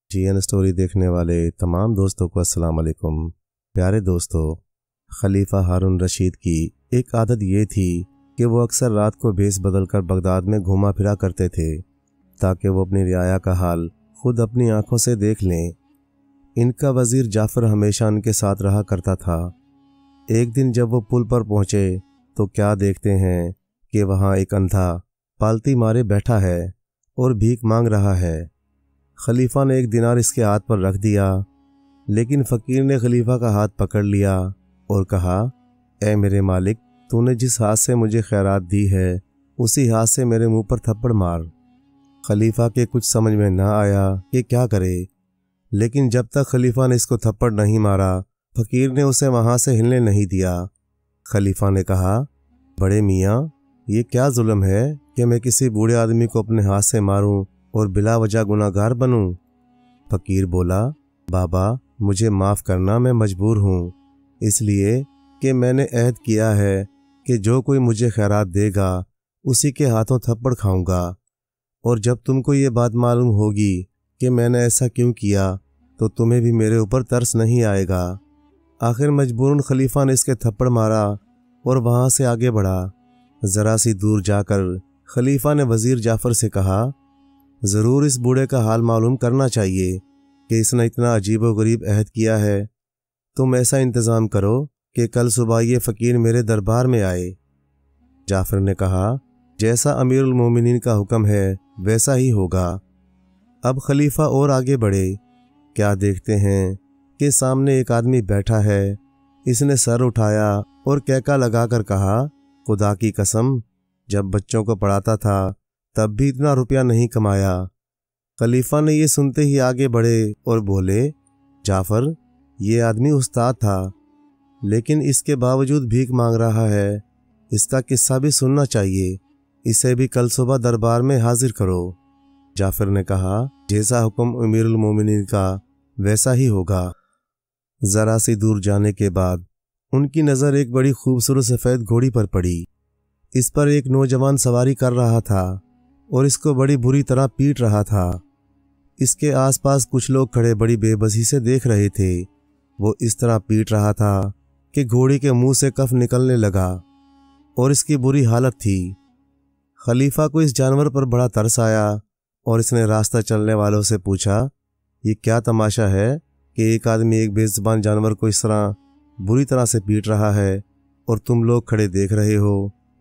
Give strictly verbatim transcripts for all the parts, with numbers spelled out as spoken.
G N story देखने वाले तमाम दोस्तों को अस्सलाम वालेकुम। प्यारे दोस्तों, खलीफा हारून रशीद की एक आदत ये थी कि वो अक्सर रात को भेस बदलकर बगदाद में घूमा फिरा करते थे ताकि वो अपनी रियाया का हाल खुद अपनी आंखों से देख लें। इनका वजीर जाफ़र हमेशा उनके साथ रहा करता था। एक दिन जब वो पुल पर पहुंचे तो क्या देखते हैं कि वहां एक अंधा पालती मारे बैठा है और भीख मांग रहा है। खलीफा ने एक दिनार इसके हाथ पर रख दिया, लेकिन फ़कीर ने खलीफा का हाथ पकड़ लिया और कहा, ए मेरे मालिक, तूने जिस हाथ से मुझे खैरात दी है उसी हाथ से मेरे मुंह पर थप्पड़ मार। खलीफा के कुछ समझ में ना आया कि क्या करे, लेकिन जब तक खलीफा ने इसको थप्पड़ नहीं मारा फ़कीर ने उसे वहाँ से हिलने नहीं दिया। खलीफा ने कहा, बड़े मियाँ, ये क्या जुल्म है कि मैं किसी बूढ़े आदमी को अपने हाथ से मारूं और बिला वजह गुनाहगार बनूं। फ़कीर बोला, बाबा मुझे माफ़ करना, मैं मजबूर हूँ, इसलिए कि मैंने अहद किया है कि जो कोई मुझे खैरात देगा उसी के हाथों थप्पड़ खाऊंगा, और जब तुमको ये बात मालूम होगी कि मैंने ऐसा क्यों किया तो तुम्हें भी मेरे ऊपर तरस नहीं आएगा। आखिर मजबूरन खलीफा ने इसके थप्पड़ मारा और वहाँ से आगे बढ़ा। ज़रा सी दूर जाकर खलीफा ने वज़ीर जाफ़र से कहा, ज़रूर इस बूढ़े का हाल मालूम करना चाहिए कि इसने इतना अजीब व गरीब अहद किया है। तुम ऐसा इंतज़ाम करो कि कल सुबह ये फ़कीर मेरे दरबार में आए। जाफ़र ने कहा, जैसा अमीरुल मोमिनीन का हुक्म है वैसा ही होगा। अब खलीफा और आगे बढ़े। क्या देखते हैं कि सामने एक आदमी बैठा है। इसने सर उठाया और कहका लगाकर कहा, खुदा की कसम, जब बच्चों को पढ़ाता था तब भी इतना रुपया नहीं कमाया। खलीफा ने ये सुनते ही आगे बढ़े और बोले, जाफ़र, ये आदमी उस्ताद था, लेकिन इसके बावजूद भीख मांग रहा है। इसका किस्सा भी सुनना चाहिए। इसे भी कल सुबह दरबार में हाजिर करो। जाफ़र ने कहा, जैसा हुक्म अमीरुल मोमिनीन का वैसा ही होगा। ज़रा सी दूर जाने के बाद उनकी नज़र एक बड़ी खूबसूरत सफ़ेद घोड़ी पर पड़ी। इस पर एक नौजवान सवारी कर रहा था और इसको बड़ी बुरी तरह पीट रहा था। इसके आसपास कुछ लोग खड़े बड़ी बेबसी से देख रहे थे। वो इस तरह पीट रहा था कि घोड़ी के मुंह से कफ निकलने लगा और इसकी बुरी हालत थी। खलीफा को इस जानवर पर बड़ा तरस आया और इसने रास्ता चलने वालों से पूछा, ये क्या तमाशा है कि एक आदमी एक बेज़ुबान जानवर को इस तरह बुरी तरह से पीट रहा है और तुम लोग खड़े देख रहे हो।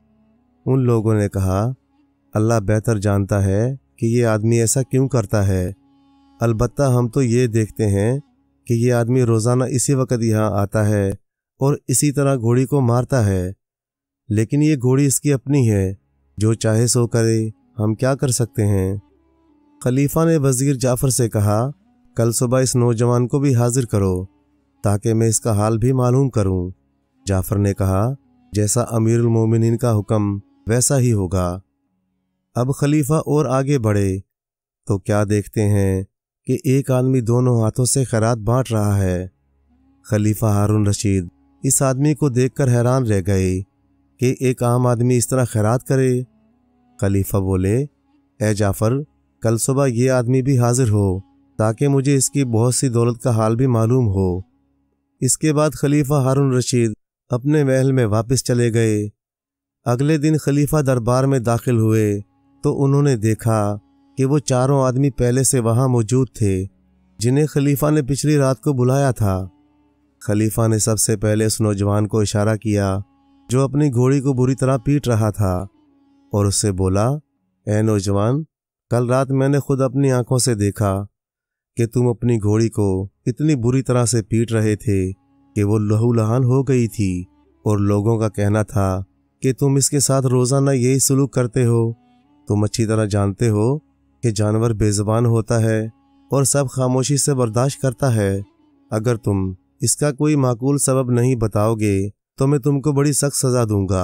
उन लोगों ने कहा, अल्लाह बेहतर जानता है कि ये आदमी ऐसा क्यों करता है। अलबत्ता हम तो ये देखते हैं कि ये आदमी रोज़ाना इसी वक्त यहाँ आता है और इसी तरह घोड़ी को मारता है, लेकिन ये घोड़ी इसकी अपनी है, जो चाहे सो करे, हम क्या कर सकते हैं। खलीफा ने वज़ीर जाफ़र से कहा, कल सुबह इस नौजवान को भी हाजिर करो ताकि मैं इसका हाल भी मालूम करूं। जाफ़र ने कहा, जैसा अमीरुल मोमिनीन का हुक्म वैसा ही होगा। अब खलीफा और आगे बढ़े तो क्या देखते हैं कि एक आदमी दोनों हाथों से खैरात बांट रहा है। खलीफा हारून रशीद इस आदमी को देखकर हैरान रह गए कि एक आम आदमी इस तरह खैरात करे। खलीफा बोले, ए जाफ़र, कल सुबह ये आदमी भी हाजिर हो ताकि मुझे इसकी बहुत सी दौलत का हाल भी मालूम हो। इसके बाद खलीफा हारून रशीद अपने महल में वापस चले गए। अगले दिन खलीफा दरबार में दाखिल हुए तो उन्होंने देखा कि वो चारों आदमी पहले से वहां मौजूद थे जिन्हें खलीफा ने पिछली रात को बुलाया था। खलीफा ने सबसे पहले उस नौजवान को इशारा किया जो अपनी घोड़ी को बुरी तरह पीट रहा था और उससे बोला, ए नौजवान, कल रात मैंने खुद अपनी आंखों से देखा कि तुम अपनी घोड़ी को इतनी बुरी तरह से पीट रहे थे कि वो लहूलुहान हो गई थी, और लोगों का कहना था कि तुम इसके साथ रोज़ाना यही सलूक करते हो। तुम अच्छी तरह जानते हो कि जानवर बेज़ुबान होता है और सब खामोशी से बर्दाश्त करता है। अगर तुम इसका कोई माकूल सबब नहीं बताओगे तो मैं तुमको बड़ी सख्त सज़ा दूंगा।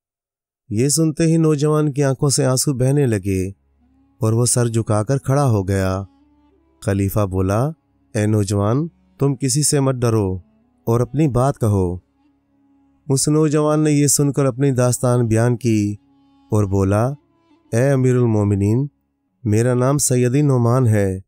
ये सुनते ही नौजवान की आंखों से आंसू बहने लगे और वो सर झुकाकर खड़ा हो गया। खलीफा बोला, ए नौजवान, तुम किसी से मत डरो और अपनी बात कहो। उस नौजवान ने यह सुनकर अपनी दास्तान बयान की और बोला, ए अमीरुल मोमिनीन, मेरा नाम सैयदी नोमान है।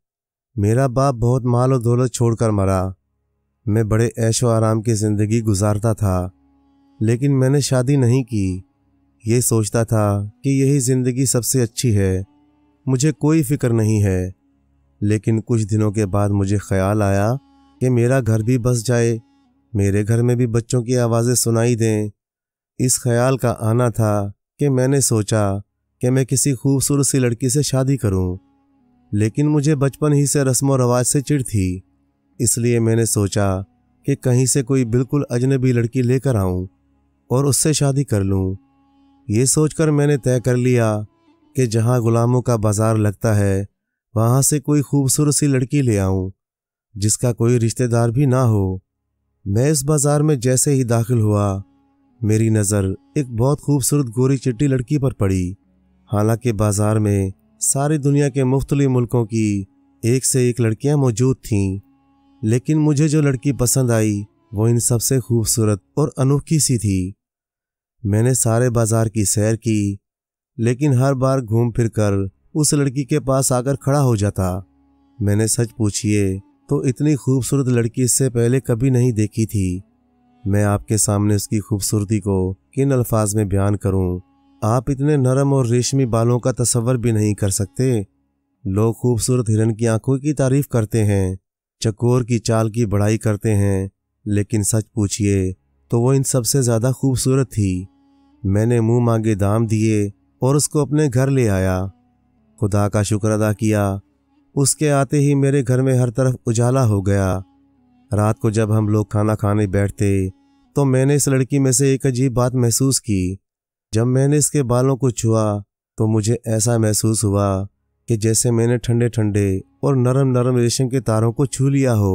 मेरा बाप बहुत माल और दौलत छोड़कर मरा। मैं बड़े ऐशो आराम की ज़िंदगी गुजारता था, लेकिन मैंने शादी नहीं की। ये सोचता था कि यही ज़िंदगी सबसे अच्छी है, मुझे कोई फिक्र नहीं है। लेकिन कुछ दिनों के बाद मुझे ख्याल आया कि मेरा घर भी बस जाए, मेरे घर में भी बच्चों की आवाज़ें सुनाई दें। इस ख्याल का आना था कि मैंने सोचा कि मैं किसी खूबसूरत सी लड़की से शादी करूं। लेकिन मुझे बचपन ही से रस्म व रवाज से चिढ़ थी, इसलिए मैंने सोचा कि कहीं से कोई बिल्कुल अजनबी लड़की लेकर आऊं और उससे शादी कर लूं। ये सोचकर मैंने तय कर लिया कि जहां गुलामों का बाजार लगता है वहां से कोई खूबसूरत सी लड़की ले आऊं, जिसका कोई रिश्तेदार भी ना हो। मैं इस बाजार में जैसे ही दाखिल हुआ, मेरी नज़र एक बहुत खूबसूरत गोरी चिट्टी लड़की पर पड़ी। हालांकि बाजार में सारी दुनिया के मुख्तलिफ मुल्कों की एक से एक लड़कियां मौजूद थीं, लेकिन मुझे जो लड़की पसंद आई वो इन सबसे खूबसूरत और अनोखी सी थी। मैंने सारे बाजार की सैर की, लेकिन हर बार घूम फिर कर उस लड़की के पास आकर खड़ा हो जाता। मैंने सच पूछिए तो इतनी खूबसूरत लड़की इससे पहले कभी नहीं देखी थी। मैं आपके सामने उसकी खूबसूरती को किन अल्फाज में बयान करूं, आप इतने नरम और रेशमी बालों का तसव्वुर भी नहीं कर सकते। लोग खूबसूरत हिरन की आंखों की तारीफ करते हैं, चकोर की चाल की बढ़ाई करते हैं, लेकिन सच पूछिए तो वो इन सबसे ज़्यादा खूबसूरत थी। मैंने मुंह मांगे दाम दिए और उसको अपने घर ले आया। खुदा का शुक्र अदा किया, उसके आते ही मेरे घर में हर तरफ उजाला हो गया। रात को जब हम लोग खाना खाने बैठते तो मैंने इस लड़की में से एक अजीब बात महसूस की। जब मैंने इसके बालों को छुआ तो मुझे ऐसा महसूस हुआ कि जैसे मैंने ठंडे ठंडे और नरम नरम रेशम के तारों को छू लिया हो।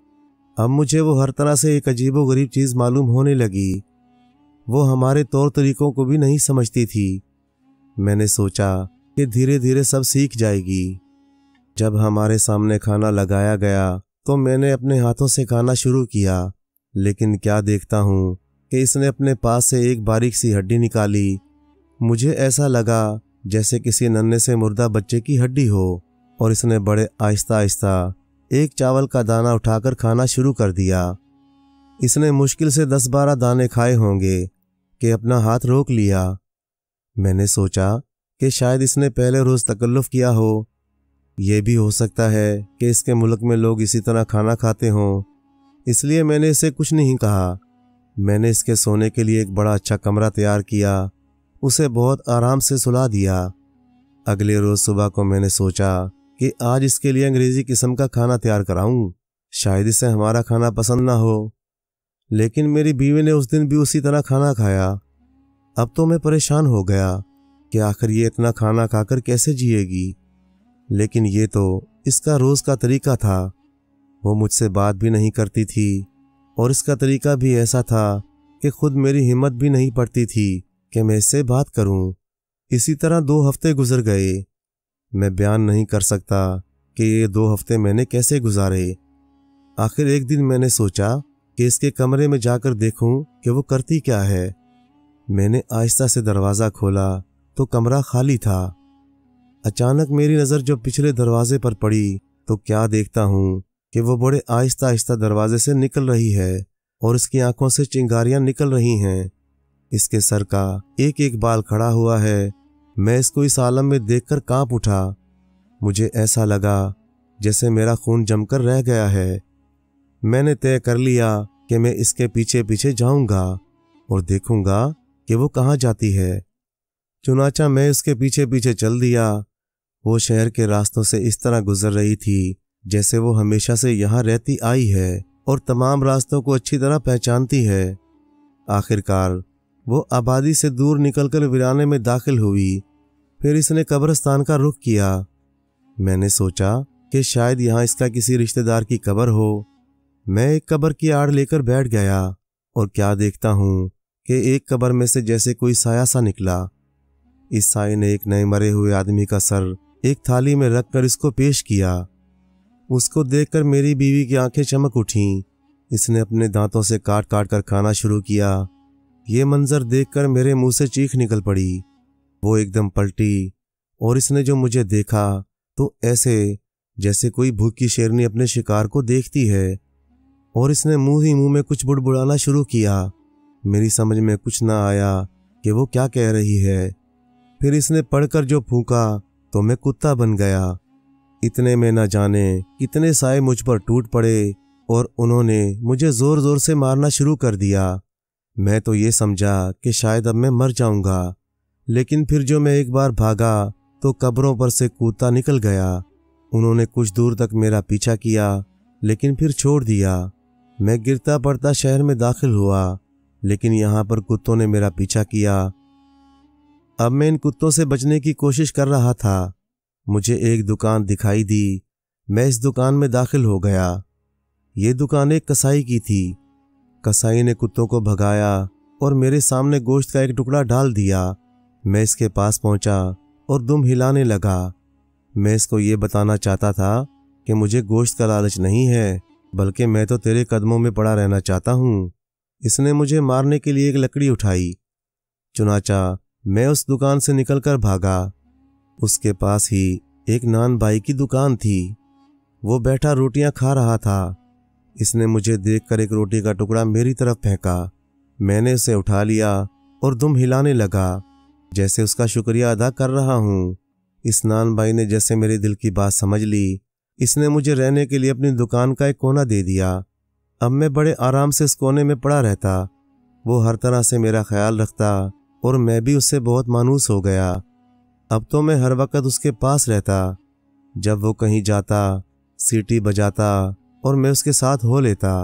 अब मुझे वो हर तरह से एक अजीबो गरीब चीज़ मालूम होने लगी। वो हमारे तौर तरीकों को भी नहीं समझती थी। मैंने सोचा कि धीरे धीरे सब सीख जाएगी। जब हमारे सामने खाना लगाया गया तो मैंने अपने हाथों से खाना शुरू किया, लेकिन क्या देखता हूँ कि इसने अपने पास से एक बारीक सी हड्डी निकाली। मुझे ऐसा लगा जैसे किसी नन्हे से मुर्दा बच्चे की हड्डी हो, और इसने बड़े आहिस्ता आहिस्ता एक चावल का दाना उठाकर खाना शुरू कर दिया। इसने मुश्किल से दस बारह दाने खाए होंगे कि अपना हाथ रोक लिया। मैंने सोचा कि शायद इसने पहले रोज़ तकल्लुफ़ किया हो। यह भी हो सकता है कि इसके मुल्क में लोग इसी तरह खाना खाते हों, इसलिए मैंने इसे कुछ नहीं कहा। मैंने इसके सोने के लिए एक बड़ा अच्छा कमरा तैयार किया, उसे बहुत आराम से सुला दिया। अगले रोज़ सुबह को मैंने सोचा कि आज इसके लिए अंग्रेज़ी किस्म का खाना तैयार कराऊं। शायद इसे हमारा खाना पसंद ना हो, लेकिन मेरी बीवी ने उस दिन भी उसी तरह खाना खाया। अब तो मैं परेशान हो गया कि आखिर ये इतना खाना खाकर कैसे जिएगी। लेकिन ये तो इसका रोज़ का तरीका था। वो मुझसे बात भी नहीं करती थी, और इसका तरीका भी ऐसा था कि खुद मेरी हिम्मत भी नहीं पड़ती थी कि मैं इससे बात करूं। इसी तरह दो हफ्ते गुजर गए। मैं बयान नहीं कर सकता कि ये दो हफ्ते मैंने कैसे गुजारे। आखिर एक दिन मैंने सोचा कि इसके कमरे में जाकर देखूं कि वो करती क्या है। मैंने आहिस्ता से दरवाज़ा खोला तो कमरा खाली था। अचानक मेरी नज़र जब पिछले दरवाजे पर पड़ी तो क्या देखता हूँ कि वो बड़े आहिस्ता आहिस्ता दरवाजे से निकल रही है, और इसकी आंखों से चिंगारियाँ निकल रही हैं। इसके सर का एक एक बाल खड़ा हुआ है। मैं इसको इस आलम में देखकर कांप उठा। मुझे ऐसा लगा जैसे मेरा खून जमकर रह गया है। मैंने तय कर लिया कि मैं इसके पीछे पीछे जाऊंगा और देखूंगा कि वो कहाँ जाती है। चुनाचा मैं उसके पीछे पीछे चल दिया। वो शहर के रास्तों से इस तरह गुजर रही थी जैसे वो हमेशा से यहाँ रहती आई है और तमाम रास्तों को अच्छी तरह पहचानती है। आखिरकार वो आबादी से दूर निकलकर वीराने में दाखिल हुई। फिर इसने कब्रिस्तान का रुख किया। मैंने सोचा कि शायद यहाँ इसका किसी रिश्तेदार की कब्र हो। मैं एक कब्र की आड़ लेकर बैठ गया, और क्या देखता हूँ कि एक कब्र में से जैसे कोई साया सा निकला। इस साये ने एक नए मरे हुए आदमी का सर एक थाली में रखकर इसको पेश किया। उसको देखकर मेरी बीवी की आंखें चमक उठीं। इसने अपने दांतों से काट काट कर खाना शुरू किया। ये मंजर देखकर मेरे मुंह से चीख निकल पड़ी। वो एकदम पलटी, और इसने जो मुझे देखा तो ऐसे जैसे कोई भूखी शेरनी अपने शिकार को देखती है, और इसने मुंह ही मुंह में कुछ बुड़बुड़ाना शुरू किया। मेरी समझ में कुछ ना आया कि वो क्या कह रही है। फिर इसने पढ़कर जो फूंका तो मैं कुत्ता बन गया। इतने में न जाने कितने साए मुझ पर टूट पड़े और उन्होंने मुझे जोर जोर से मारना शुरू कर दिया। मैं तो ये समझा कि शायद अब मैं मर जाऊंगा, लेकिन फिर जो मैं एक बार भागा तो कब्रों पर से कूदता निकल गया। उन्होंने कुछ दूर तक मेरा पीछा किया, लेकिन फिर छोड़ दिया। मैं गिरता पड़ता शहर में दाखिल हुआ, लेकिन यहाँ पर कुत्तों ने मेरा पीछा किया। अब मैं इन कुत्तों से बचने की कोशिश कर रहा था। मुझे एक दुकान दिखाई दी। मैं इस दुकान में दाखिल हो गया। ये दुकान एक कसाई की थी। कसाई ने कुत्तों को भगाया और मेरे सामने गोश्त का एक टुकड़ा डाल दिया। मैं इसके पास पहुंचा और दुम हिलाने लगा। मैं इसको ये बताना चाहता था कि मुझे गोश्त का लालच नहीं है, बल्कि मैं तो तेरे कदमों में पड़ा रहना चाहता हूँ। इसने मुझे मारने के लिए एक लकड़ी उठाई। चुनाचा मैं उस दुकान से निकलकर भागा। उसके पास ही एक नान भाई की दुकान थी। वो बैठा रोटियां खा रहा था। इसने मुझे देखकर एक रोटी का टुकड़ा मेरी तरफ फेंका। मैंने उसे उठा लिया और दुम हिलाने लगा, जैसे उसका शुक्रिया अदा कर रहा हूँ। इस नान भाई ने जैसे मेरे दिल की बात समझ ली। इसने मुझे रहने के लिए अपनी दुकान का एक कोना दे दिया। अब मैं बड़े आराम से इस कोने में पड़ा रहता। वो हर तरह से मेरा ख्याल रखता और मैं भी उससे बहुत मानूस हो गया। अब तो मैं हर वक्त उसके पास रहता। जब वो कहीं जाता, सीटी बजाता और मैं उसके साथ हो लेता।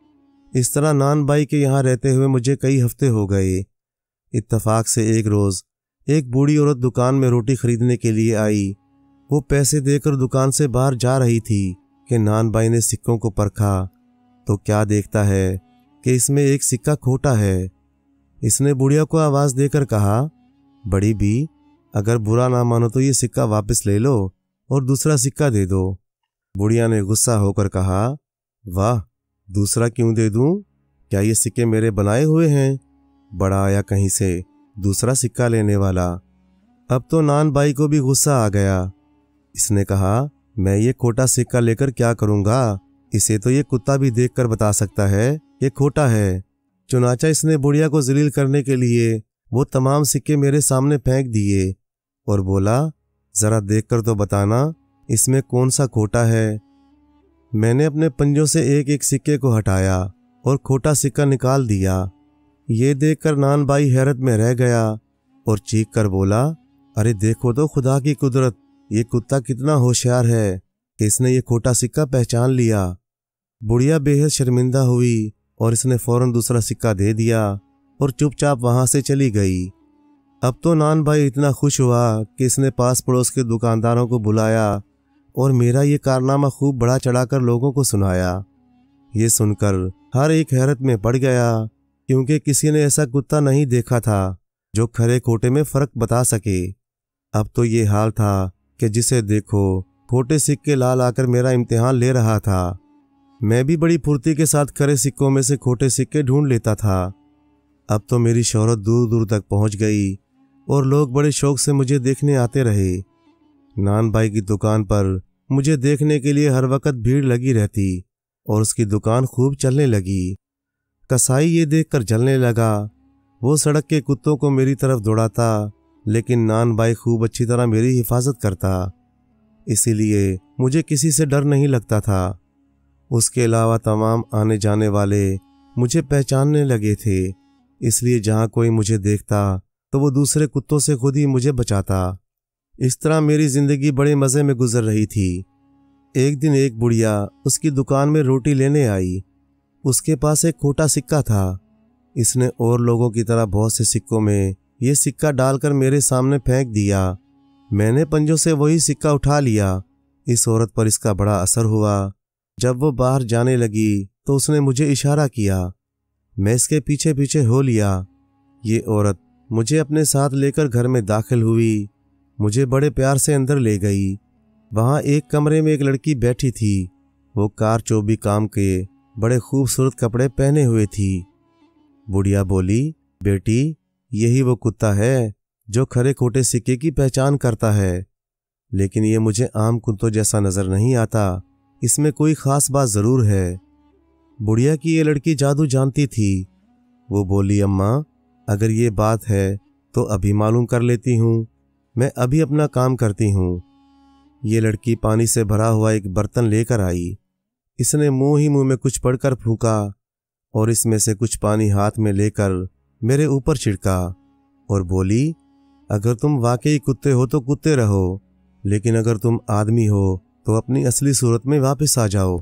इस तरह नान भाई के यहाँ रहते हुए मुझे कई हफ्ते हो गए। इत्तफाक से एक रोज़ एक बूढ़ी औरत दुकान में रोटी खरीदने के लिए आई। वो पैसे देकर दुकान से बाहर जा रही थी कि नान भाई ने सिक्कों को परखा तो क्या देखता है कि इसमें एक सिक्का खोटा है। इसने बुढ़िया को आवाज़ देकर कहा, बड़ी बी, अगर बुरा ना मानो तो ये सिक्का वापस ले लो और दूसरा सिक्का दे दो। बुढ़िया ने गुस्सा होकर कहा, वाह, दूसरा क्यों दे दूं? क्या ये सिक्के मेरे बनाए हुए हैं? बड़ा आया कहीं से दूसरा सिक्का लेने वाला। अब तो नान भाई को भी गुस्सा आ गया। इसने कहा, मैं ये खोटा सिक्का लेकर क्या करूंगा? इसे तो ये कुत्ता भी देखकर बता सकता है ये खोटा है। चुनाचा इसने बुढ़िया को जलील करने के लिए वो तमाम सिक्के मेरे सामने फेंक दिए और बोला, जरा देखकर तो बताना इसमें कौन सा खोटा है। मैंने अपने पंजों से एक एक सिक्के को हटाया और खोटा सिक्का निकाल दिया। ये देखकर नान भाई हैरत में रह गया और चीख कर बोला, अरे देखो तो खुदा की कुदरत, ये कुत्ता कितना होशियार है कि इसने ये खोटा सिक्का पहचान लिया। बुढ़िया बेहद शर्मिंदा हुई और इसने फौरन दूसरा सिक्का दे दिया और चुपचाप वहां से चली गई। अब तो नान भाई इतना खुश हुआ कि इसने पास पड़ोस के दुकानदारों को बुलाया और मेरा ये कारनामा खूब बढ़ा चढ़ाकर लोगों को सुनाया। ये सुनकर हर एक हैरत में पड़ गया, क्योंकि किसी ने ऐसा कुत्ता नहीं देखा था जो खरे खोटे में फर्क बता सके। अब तो ये हाल था कि जिसे देखो खोटे सिक्के ला लाकर मेरा इम्तिहान ले रहा था। मैं भी बड़ी फुर्ती के साथ खरे सिक्कों में से खोटे सिक्के ढूंढ लेता था। अब तो मेरी शोहरत दूर दूर तक पहुंच गई और लोग बड़े शौक से मुझे देखने आते रहे। नान भाई की दुकान पर मुझे देखने के लिए हर वक्त भीड़ लगी रहती और उसकी दुकान खूब चलने लगी। कसाई ये देखकर जलने लगा। वो सड़क के कुत्तों को मेरी तरफ दौड़ाता, लेकिन नान भाई खूब अच्छी तरह मेरी हिफाजत करता, इसीलिए मुझे किसी से डर नहीं लगता था। उसके अलावा तमाम आने जाने वाले मुझे पहचानने लगे थे, इसलिए जहाँ कोई मुझे देखता तो वो दूसरे कुत्तों से खुद ही मुझे बचाता। इस तरह मेरी जिंदगी बड़े मज़े में गुजर रही थी। एक दिन एक बुढ़िया उसकी दुकान में रोटी लेने आई। उसके पास एक खोटा सिक्का था। इसने और लोगों की तरह बहुत से सिक्कों में ये सिक्का डालकर मेरे सामने फेंक दिया। मैंने पंजों से वही सिक्का उठा लिया। इस औरत पर इसका बड़ा असर हुआ। जब वो बाहर जाने लगी तो उसने मुझे इशारा किया। मैं इसके पीछे पीछे हो लिया। ये औरत मुझे अपने साथ लेकर घर में दाखिल हुई। मुझे बड़े प्यार से अंदर ले गई। वहाँ एक कमरे में एक लड़की बैठी थी। वो कार चौबी काम के बड़े खूबसूरत कपड़े पहने हुए थी। बुढ़िया बोली, बेटी, यही वो कुत्ता है जो खरे खोटे सिक्के की पहचान करता है। लेकिन ये मुझे आम कुत्तों जैसा नजर नहीं आता। इसमें कोई खास बात जरूर है। बुढ़िया की ये लड़की जादू जानती थी। वो बोली, अम्मा अगर ये बात है तो अभी मालूम कर लेती हूँ, मैं अभी अपना काम करती हूँ। ये लड़की पानी से भरा हुआ एक बर्तन लेकर आई। इसने मुंह ही मुंह में कुछ पड़कर फूंका और इसमें से कुछ पानी हाथ में लेकर मेरे ऊपर छिड़का और बोली, अगर तुम वाकई कुत्ते हो तो कुत्ते रहो, लेकिन अगर तुम आदमी हो तो अपनी असली सूरत में वापस आ जाओ।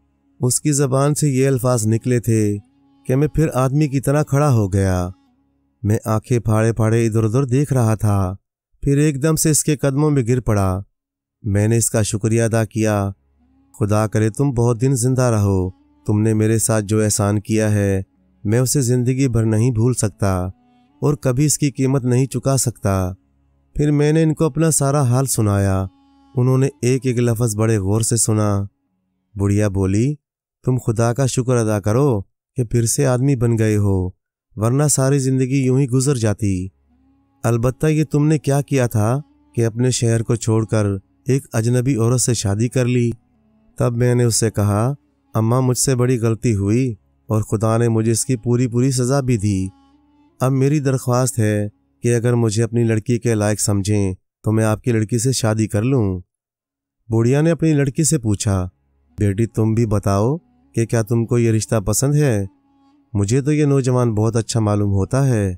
उसकी जबान से ये अल्फाज निकले थे कि मैं फिर आदमी की तरह खड़ा हो गया। मैं आंखें फाड़े फाड़े इधर उधर देख रहा था, फिर एकदम से इसके कदमों में गिर पड़ा। मैंने इसका शुक्रिया अदा किया। खुदा करे तुम बहुत दिन जिंदा रहो। तुमने मेरे साथ जो एहसान किया है मैं उसे जिंदगी भर नहीं भूल सकता और कभी इसकी कीमत नहीं चुका सकता। फिर मैंने इनको अपना सारा हाल सुनाया। उन्होंने एक एक लफ्ज़ बड़े गौर से सुना। बुढ़िया बोली, तुम खुदा का शुक्र अदा करो कि फिर से आदमी बन गए हो, वरना सारी ज़िंदगी यूं ही गुजर जाती। अलबत्ता ये तुमने क्या किया था कि अपने शहर को छोड़कर एक अजनबी औरत से शादी कर ली। तब मैंने उससे कहा, अम्मा मुझसे बड़ी गलती हुई और खुदा ने मुझे इसकी पूरी पूरी सज़ा भी दी। अब मेरी दरख्वास्त है कि अगर मुझे अपनी लड़की के लायक समझें तो मैं आपकी लड़की से शादी कर लूँ। बुढ़िया ने अपनी लड़की से पूछा, बेटी तुम भी बताओ कि क्या तुमको ये रिश्ता पसंद है? मुझे तो ये नौजवान बहुत अच्छा मालूम होता है।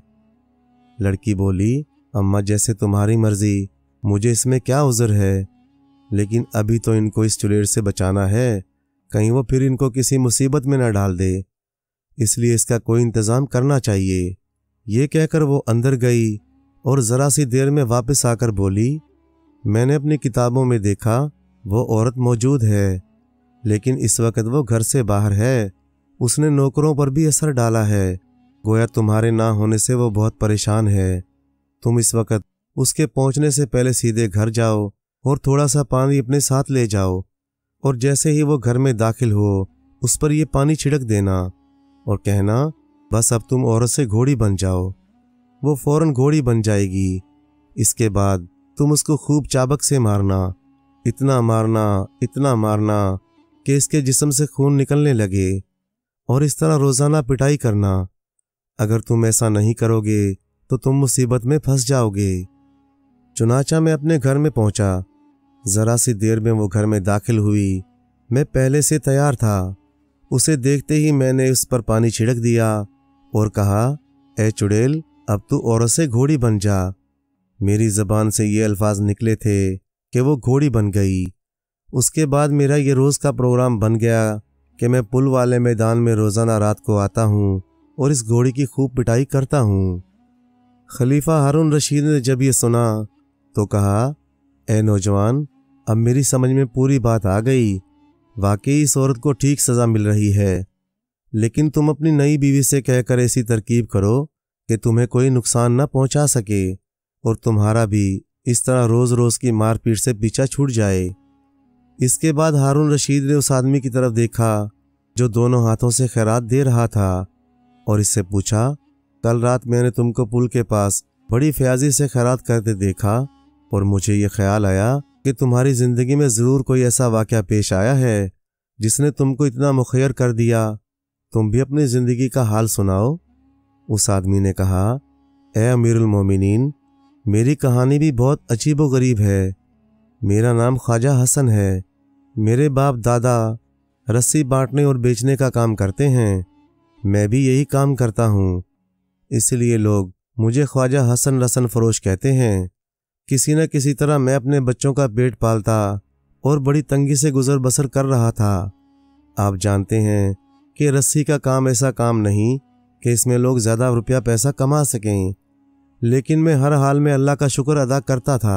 लड़की बोली, अम्मा जैसे तुम्हारी मर्जी, मुझे इसमें क्या उज़र है, लेकिन अभी तो इनको इस चुड़ैल से बचाना है, कहीं वो फिर इनको किसी मुसीबत में न डाल दे, इसलिए इसका कोई इंतज़ाम करना चाहिए। ये कहकर वो अंदर गई और ज़रा सी देर में वापस आकर बोली, मैंने अपनी किताबों में देखा वो औरत मौजूद है, लेकिन इस वक्त वो घर से बाहर है। उसने नौकरों पर भी असर डाला है। गोया तुम्हारे ना होने से वो बहुत परेशान है। तुम इस वक्त उसके पहुंचने से पहले सीधे घर जाओ और थोड़ा सा पानी अपने साथ ले जाओ, और जैसे ही वो घर में दाखिल हो उस पर ये पानी छिड़क देना और कहना, बस अब तुम औरत से घोड़ी बन जाओ। वो फौरन घोड़ी बन जाएगी। इसके बाद तुम उसको खूब चाबक से मारना, इतना मारना इतना मारना कि इसके जिस्म से खून निकलने लगे, और इस तरह रोज़ाना पिटाई करना। अगर तुम ऐसा नहीं करोगे तो तुम मुसीबत में फंस जाओगे। चुनाचा मैं अपने घर में पहुंचा। ज़रा सी देर में वो घर में दाखिल हुई। मैं पहले से तैयार था। उसे देखते ही मैंने उस पर पानी छिड़क दिया और कहा, ए चुड़ैल, अब तू औरत से घोड़ी बन जा। मेरी ज़बान से ये अल्फाज निकले थे कि वो घोड़ी बन गई। उसके बाद मेरा ये रोज़ का प्रोग्राम बन गया कि मैं पुल वाले मैदान में रोज़ाना रात को आता हूँ और इस घोड़ी की खूब पिटाई करता हूँ। खलीफा हारून रशीद ने जब ये सुना तो कहा, ए नौजवान, अब मेरी समझ में पूरी बात आ गई। वाकई इस औरत को ठीक सज़ा मिल रही है, लेकिन तुम अपनी नई बीवी से कहकर ऐसी तरकीब करो कि तुम्हें कोई नुकसान न पहुंचा सके और तुम्हारा भी इस तरह रोज़ रोज़ की मारपीट से पीछा छूट जाए। इसके बाद हारून रशीद ने उस आदमी की तरफ देखा जो दोनों हाथों से खैरात दे रहा था और इससे पूछा, कल रात मैंने तुमको पुल के पास बड़ी फयाजी से खैरात करते देखा और मुझे ये ख्याल आया कि तुम्हारी ज़िंदगी में ज़रूर कोई ऐसा वाक़या पेश आया है जिसने तुमको इतना मुखैर कर दिया। तुम भी अपनी ज़िंदगी का हाल सुनाओ। उस आदमी ने कहा, ए अमीरुल मोमिनीन, मेरी कहानी भी बहुत अजीब व गरीब है। मेरा नाम ख्वाजा हसन है। मेरे बाप दादा रस्सी बांटने और बेचने का काम करते हैं। मैं भी यही काम करता हूँ, इसलिए लोग मुझे ख्वाजा हसन रसन फरोश कहते हैं। किसी न किसी तरह मैं अपने बच्चों का पेट पालता और बड़ी तंगी से गुजर बसर कर रहा था। आप जानते हैं कि रस्सी का काम ऐसा काम नहीं कि इसमें लोग ज़्यादा रुपया पैसा कमा सकें, लेकिन मैं हर हाल में अल्लाह का शुक्र अदा करता था।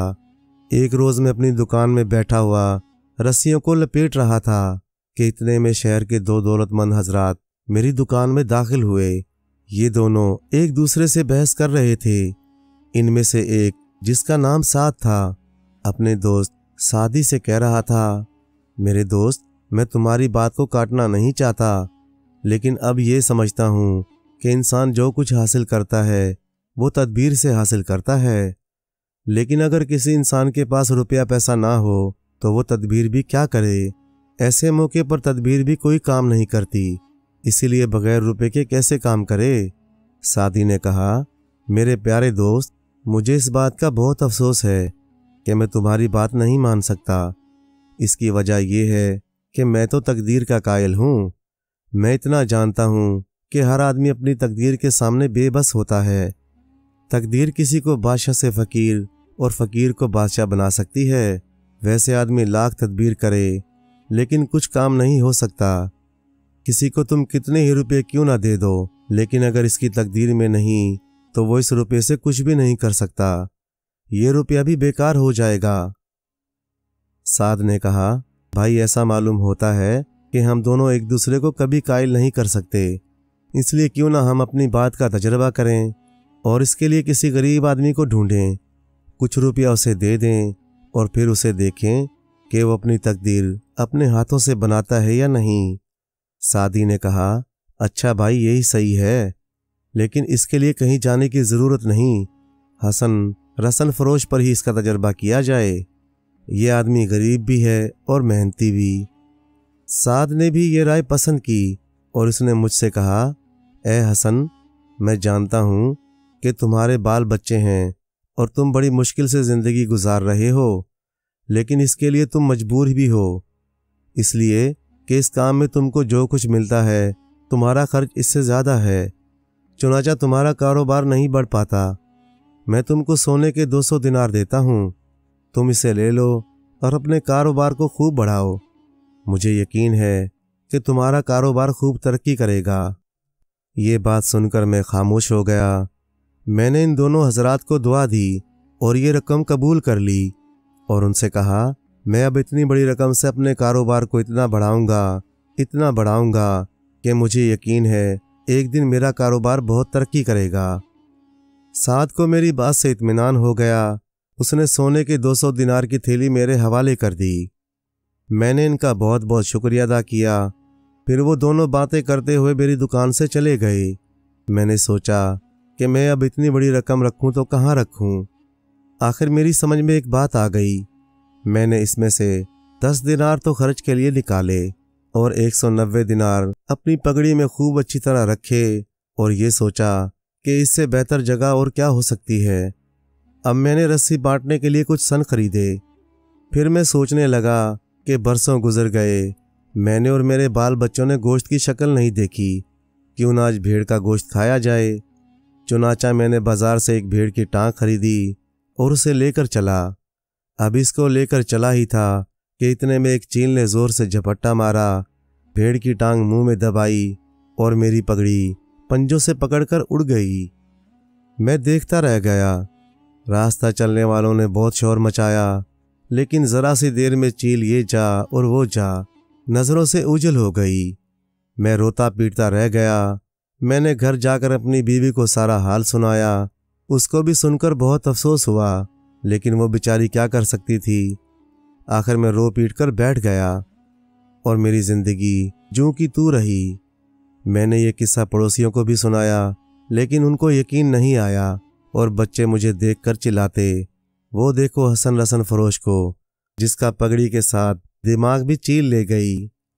एक रोज़ मैं अपनी दुकान में बैठा हुआ रस्सियों को लपेट रहा था कि इतने में शहर के दो दौलतमंद हजरात मेरी दुकान में दाखिल हुए। ये दोनों एक दूसरे से बहस कर रहे थे। इनमें से एक, जिसका नाम साद था, अपने दोस्त सादी से कह रहा था, मेरे दोस्त, मैं तुम्हारी बात को काटना नहीं चाहता, लेकिन अब ये समझता हूँ कि इंसान जो कुछ हासिल करता है वो तदबीर से हासिल करता है। लेकिन अगर किसी इंसान के पास रुपया पैसा ना हो तो वो तदबीर भी क्या करे। ऐसे मौके पर तदबीर भी कोई काम नहीं करती, इसीलिए बगैर रुपए के कैसे काम करे। सादी ने कहा, मेरे प्यारे दोस्त, मुझे इस बात का बहुत अफसोस है कि मैं तुम्हारी बात नहीं मान सकता। इसकी वजह यह है कि मैं तो तकदीर का कायल हूँ। मैं इतना जानता हूँ कि हर आदमी अपनी तकदीर के सामने बेबस होता है। तकदीर किसी को बादशाह से फ़कीर और फ़कीर को बादशाह बना सकती है। वैसे आदमी लाख तदबीर करे लेकिन कुछ काम नहीं हो सकता। किसी को तुम कितने ही रुपए क्यों ना दे दो, लेकिन अगर इसकी तकदीर में नहीं तो वो इस रुपये से कुछ भी नहीं कर सकता। ये रुपया भी बेकार हो जाएगा। साद ने कहा, भाई ऐसा मालूम होता है कि हम दोनों एक दूसरे को कभी कायल नहीं कर सकते, इसलिए क्यों ना हम अपनी बात का तजर्बा करें और इसके लिए किसी गरीब आदमी को ढूंढें, कुछ रुपया उसे दे दें और फिर उसे देखें कि वो अपनी तकदीर अपने हाथों से बनाता है या नहीं। सादी ने कहा, अच्छा भाई, यही सही है, लेकिन इसके लिए कहीं जाने की ज़रूरत नहीं। हसन रसन फरोश पर ही इसका तजर्बा किया जाए। ये आदमी गरीब भी है और मेहनती भी। साद ने भी ये राय पसंद की और उसने मुझसे कहा, ए हसन, मैं जानता हूँ कि तुम्हारे बाल बच्चे हैं और तुम बड़ी मुश्किल से ज़िंदगी गुजार रहे हो, लेकिन इसके लिए तुम मजबूर भी हो, इसलिए कि इस काम में तुमको जो कुछ मिलता है तुम्हारा खर्च इससे ज़्यादा है, चुनाचा तुम्हारा कारोबार नहीं बढ़ पाता। मैं तुमको सोने के दो सौ दिनार देता हूँ, तुम इसे ले लो और अपने कारोबार को खूब बढ़ाओ। मुझे यकीन है कि तुम्हारा कारोबार खूब तरक्की करेगा। ये बात सुनकर मैं खामोश हो गया। मैंने इन दोनों हजरात को दुआ दी और ये रकम कबूल कर ली और उनसे कहा, मैं अब इतनी बड़ी रकम से अपने कारोबार को इतना बढ़ाऊंगा, इतना बढ़ाऊंगा कि मुझे यकीन है एक दिन मेरा कारोबार बहुत तरक्की करेगा। साद को मेरी बात से इत्मीनान हो गया। उसने सोने के दो सौ दिनार की थैली मेरे हवाले कर दी। मैंने इनका बहुत बहुत शुक्रिया अदा किया। फिर वो दोनों बातें करते हुए मेरी दुकान से चले गए। मैंने सोचा कि मैं अब इतनी बड़ी रकम रखूं तो कहाँ रखूं। आखिर मेरी समझ में एक बात आ गई। मैंने इसमें से दस दिनार तो खर्च के लिए निकाले और एक सौ नब्बे दिनार अपनी पगड़ी में खूब अच्छी तरह रखे और ये सोचा कि इससे बेहतर जगह और क्या हो सकती है। अब मैंने रस्सी बांटने के लिए कुछ सन खरीदे। फिर मैं सोचने लगा कि बरसों गुजर गए, मैंने और मेरे बाल बच्चों ने गोश्त की शक्ल नहीं देखी, क्यों ना आज भेड़ का गोश्त खाया जाए। चुनाचा मैंने बाजार से एक भेड़ की टांग खरीदी और उसे लेकर चला। अब इसको लेकर चला ही था कि इतने में एक चील ने जोर से झपट्टा मारा, भेड़ की टांग मुंह में दबाई और मेरी पगड़ी पंजों से पकड़कर उड़ गई। मैं देखता रह गया। रास्ता चलने वालों ने बहुत शोर मचाया, लेकिन जरा सी देर में चील ये जा और वो जा नजरों से ओझल हो गई। मैं रोता पीटता रह गया। मैंने घर जाकर अपनी बीवी को सारा हाल सुनाया। उसको भी सुनकर बहुत अफसोस हुआ, लेकिन वो बेचारी क्या कर सकती थी। आखिर मैं रो पीट कर बैठ गया और मेरी जिंदगी जूं की तू रही। मैंने ये किस्सा पड़ोसियों को भी सुनाया, लेकिन उनको यकीन नहीं आया और बच्चे मुझे देखकर चिल्लाते, वो देखो हसन रसन फरोश को, जिसका पगड़ी के साथ दिमाग भी चील ले गई।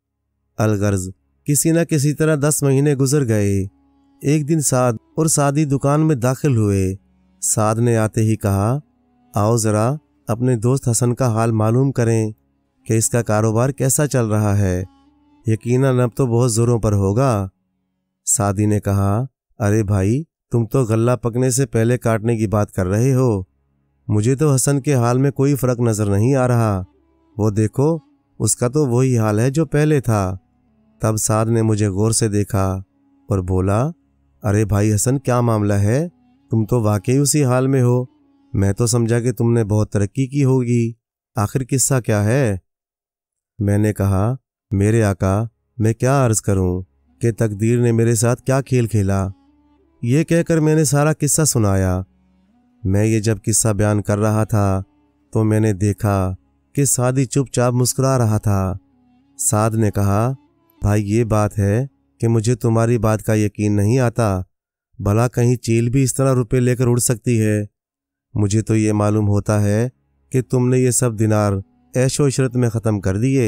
अलगर्ज किसी न किसी तरह दस महीने गुजर गए। एक दिन साद और सादी दुकान में दाखिल हुए। साद ने आते ही कहा, आओ ज़रा अपने दोस्त हसन का हाल मालूम करें कि इसका कारोबार कैसा चल रहा है। यकीनन अब तो बहुत ज़ोरों पर होगा। सादी ने कहा, अरे भाई, तुम तो गल्ला पकने से पहले काटने की बात कर रहे हो। मुझे तो हसन के हाल में कोई फ़र्क नज़र नहीं आ रहा। वो देखो, उसका तो वही हाल है जो पहले था। तब साद ने मुझे गौर से देखा और बोला, अरे भाई हसन, क्या मामला है? तुम तो वाकई उसी हाल में हो। मैं तो समझा कि तुमने बहुत तरक्की की होगी। आखिर किस्सा क्या है? मैंने कहा, मेरे आका, मैं क्या अर्ज़ करूं कि तकदीर ने मेरे साथ क्या खेल खेला। ये कहकर मैंने सारा किस्सा सुनाया। मैं ये जब किस्सा बयान कर रहा था तो मैंने देखा कि सादी चुपचाप मुस्कुरा रहा था। साद ने कहा, भाई ये बात है कि मुझे तुम्हारी बात का यकीन नहीं आता। भला कहीं चील भी इस तरह रुपए लेकर उड़ सकती है? मुझे तो ये मालूम होता है कि तुमने ये सब दिनार ऐशो इशरत में ख़त्म कर दिए।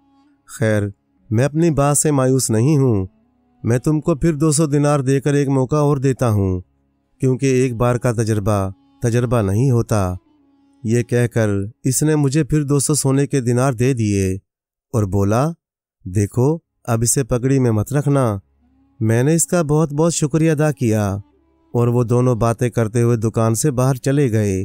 खैर, मैं अपनी बात से मायूस नहीं हूँ। मैं तुमको फिर दो सौ दिनार देकर एक मौका और देता हूँ, क्योंकि एक बार का तजर्बा तजर्बा नहीं होता। ये कहकर इसने मुझे फिर दो सौ सोने के दिनार दे दिए और बोला, देखो अब इसे पगड़ी में मत रखना। मैंने इसका बहुत बहुत शुक्रिया अदा किया और वो दोनों बातें करते हुए दुकान से बाहर चले गए।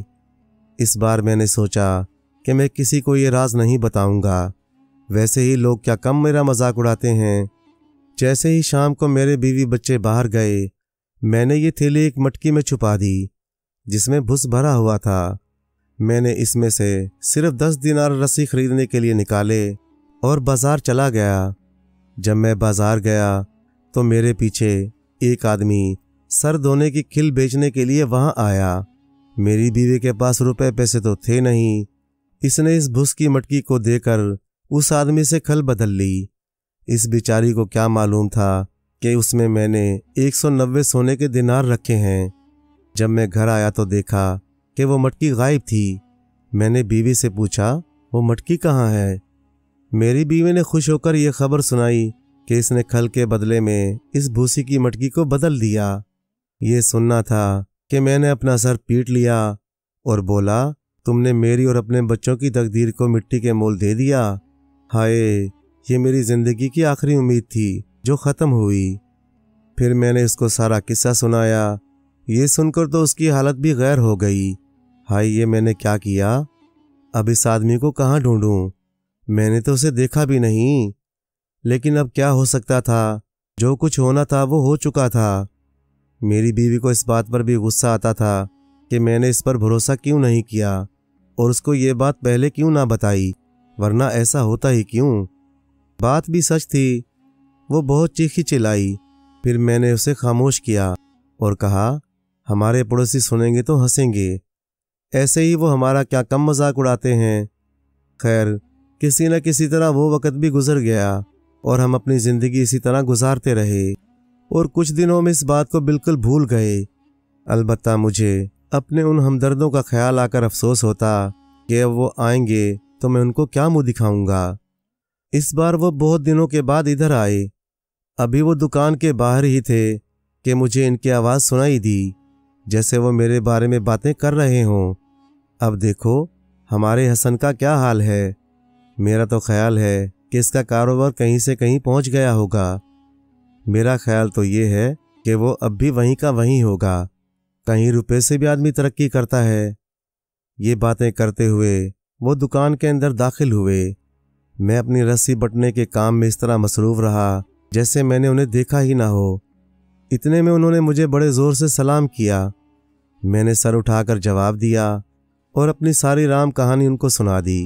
इस बार मैंने सोचा कि मैं किसी को ये राज नहीं बताऊंगा। वैसे ही लोग क्या कम मेरा मजाक उड़ाते हैं। जैसे ही शाम को मेरे बीवी बच्चे बाहर गए, मैंने ये थैली एक मटकी में छुपा दी जिसमें भुस भरा हुआ था। मैंने इसमें से सिर्फ दस दिनार रस्सी खरीदने के लिए निकाले और बाजार चला गया। जब मैं बाजार गया तो मेरे पीछे एक आदमी सर धोने की खिल बेचने के लिए वहां आया। मेरी बीवी के पास रुपए पैसे तो थे नहीं। इसने इस भुस की मटकी को देकर उस आदमी से खल बदल ली। इस बेचारी को क्या मालूम था कि उसमें मैंने एक सौ नब्बे सोने के दिनार रखे हैं। जब मैं घर आया तो देखा कि वो मटकी गायब थी। मैंने बीवी से पूछा, वो मटकी कहाँ है? मेरी बीवी ने खुश होकर यह खबर सुनाई कि इसने खल के बदले में इस भूसी की मटकी को बदल दिया। ये सुनना था कि मैंने अपना सर पीट लिया और बोला, तुमने मेरी और अपने बच्चों की तकदीर को मिट्टी के मोल दे दिया। हाय, ये मेरी जिंदगी की आखिरी उम्मीद थी जो ख़त्म हुई। फिर मैंने उसको सारा किस्सा सुनाया। ये सुनकर तो उसकी हालत भी गैर हो गई। हाय, ये मैंने क्या किया? अब इस आदमी को कहाँ ढूंढूं? मैंने तो उसे देखा भी नहीं। लेकिन अब क्या हो सकता था? जो कुछ होना था वो हो चुका था। मेरी बीवी को इस बात पर भी गुस्सा आता था कि मैंने इस पर भरोसा क्यों नहीं किया और उसको ये बात पहले क्यों ना बताई, वरना ऐसा होता ही क्यों। बात भी सच थी। वो बहुत चीखी चिल्लाई। फिर मैंने उसे खामोश किया और कहा, हमारे पड़ोसी सुनेंगे तो हंसेंगे। ऐसे ही वो हमारा क्या कम मजाक उड़ाते हैं। खैर, किसी न किसी तरह वो वक़्त भी गुजर गया और हम अपनी ज़िंदगी इसी तरह गुजारते रहे और कुछ दिनों में इस बात को बिल्कुल भूल गए। अलबत्ता मुझे अपने उन हमदर्दों का ख्याल आकर अफसोस होता कि अब वो आएंगे तो मैं उनको क्या मुंह दिखाऊंगा। इस बार वो बहुत दिनों के बाद इधर आए। अभी वो दुकान के बाहर ही थे कि मुझे इनकी आवाज़ सुनाई दी, जैसे वो मेरे बारे में बातें कर रहे हों। अब देखो हमारे हसन का क्या हाल है। मेरा तो ख्याल है कि इसका कारोबार कहीं से कहीं पहुंच गया होगा। मेरा ख्याल तो ये है कि वो अब भी वहीं का वहीं होगा। कहीं रुपए से भी आदमी तरक्की करता है। ये बातें करते हुए वो दुकान के अंदर दाखिल हुए। मैं अपनी रस्सी बटने के काम में इस तरह मसरूफ़ रहा जैसे मैंने उन्हें देखा ही ना हो। इतने में उन्होंने मुझे बड़े ज़ोर से सलाम किया। मैंने सर उठाकर जवाब दिया और अपनी सारी राम कहानी उनको सुना दी।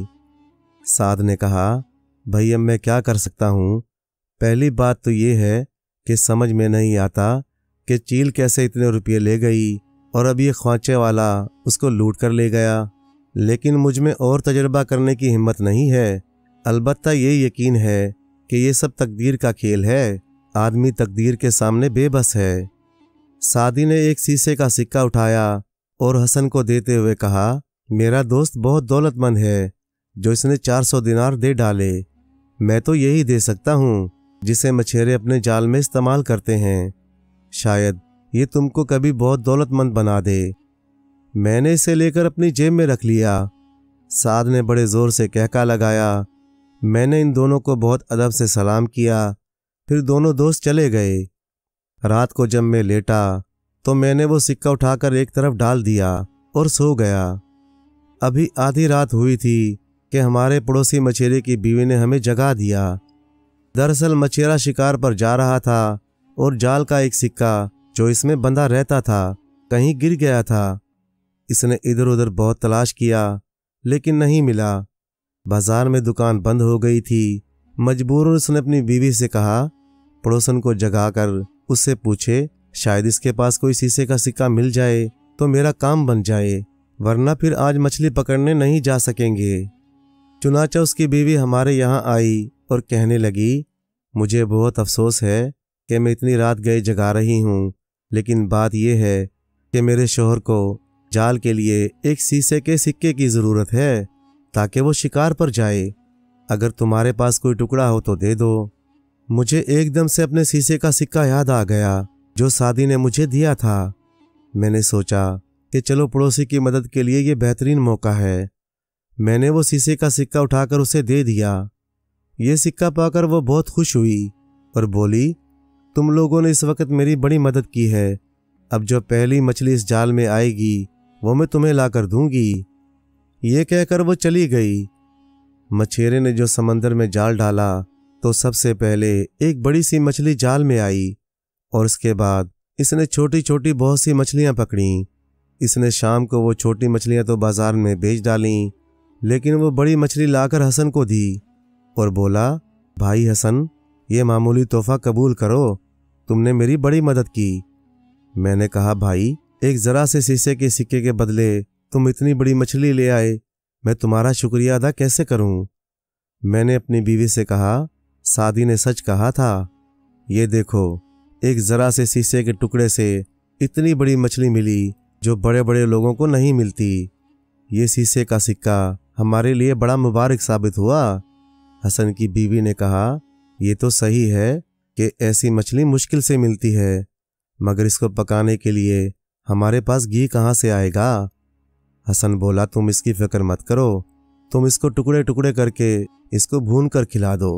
साद ने कहा, भाई अब मैं क्या कर सकता हूँ। पहली बात तो ये है कि समझ में नहीं आता कि चील कैसे इतने रुपये ले गई और अब ये ख्वांचे वाला उसको लूट कर ले गया। लेकिन मुझ में और तजर्बा करने की हिम्मत नहीं है। अलबत्ता ये यकीन है कि ये सब तकदीर का खेल है। आदमी तकदीर के सामने बेबस है। सादी ने एक शीशे का सिक्का उठाया और हसन को देते हुए कहा, मेरा दोस्त बहुत दौलतमंद है जो इसने चार सौ दिनार दे डाले। मैं तो यही दे सकता हूँ जिसे मछेरे अपने जाल में इस्तेमाल करते हैं। शायद ये तुमको कभी बहुत दौलतमंद बना दे। मैंने इसे लेकर अपनी जेब में रख लिया। साद ने बड़े जोर से कहका लगाया। मैंने इन दोनों को बहुत अदब से सलाम किया। फिर दोनों दोस्त चले गए। रात को जब मैं लेटा तो मैंने वो सिक्का उठाकर एक तरफ डाल दिया और सो गया। अभी आधी रात हुई थी कि हमारे पड़ोसी मछेरे की बीवी ने हमें जगा दिया। दरअसल मछेरा शिकार पर जा रहा था और जाल का एक सिक्का जो इसमें बंधा रहता था कहीं गिर गया था। इसने इधर उधर बहुत तलाश किया लेकिन नहीं मिला। बाजार में दुकान बंद हो गई थी। मजबूरन उसने अपनी बीवी से कहा, पड़ोसन को जगाकर उससे पूछे, शायद इसके पास कोई शीशे का सिक्का मिल जाए तो मेरा काम बन जाए, वरना फिर आज मछली पकड़ने नहीं जा सकेंगे। चुनाचा उसकी बीवी हमारे यहाँ आई और कहने लगी, मुझे बहुत अफसोस है कि मैं इतनी रात गए जगा रही हूँ, लेकिन बात यह है कि मेरे शोहर को जाल के लिए एक शीशे के सिक्के की ज़रूरत है ताकि वो शिकार पर जाए। अगर तुम्हारे पास कोई टुकड़ा हो तो दे दो। मुझे एकदम से अपने शीशे का सिक्का याद आ गया जो सादी ने मुझे दिया था। मैंने सोचा कि चलो पड़ोसी की मदद के लिए ये बेहतरीन मौका है। मैंने वो शीशे का सिक्का उठाकर उसे दे दिया। ये सिक्का पाकर वो बहुत खुश हुई और बोली, तुम लोगों ने इस वक्त मेरी बड़ी मदद की है। अब जो पहली मछली इस जाल में आएगी वो मैं तुम्हें लाकर दूंगी। ये कहकर वो चली गई। मछेरे ने जो समंदर में जाल डाला तो सबसे पहले एक बड़ी सी मछली जाल में आई और उसके बाद इसने छोटी छोटी बहुत सी मछलियां पकड़ी। इसने शाम को वो छोटी मछलियां तो बाजार में बेच डालीं, लेकिन वो बड़ी मछली लाकर हसन को दी और बोला, भाई हसन, ये मामूली तोहफा कबूल करो, तुमने मेरी बड़ी मदद की। मैंने कहा, भाई, एक ज़रा से शीशे के सिक्के के बदले तुम इतनी बड़ी मछली ले आए, मैं तुम्हारा शुक्रिया अदा कैसे करूं? मैंने अपनी बीवी से कहा, सादी ने सच कहा था। ये देखो, एक ज़रा से शीशे के टुकड़े से इतनी बड़ी मछली मिली जो बड़े बड़े लोगों को नहीं मिलती। ये शीशे का सिक्का हमारे लिए बड़ा मुबारक साबित हुआ। हसन की बीवी ने कहा, ये तो सही है कि ऐसी मछली मुश्किल से मिलती है, मगर इसको पकाने के लिए हमारे पास घी कहाँ से आएगा? हसन बोला, तुम इसकी फिक्र मत करो, तुम इसको टुकड़े टुकड़े करके इसको भून कर खिला दो।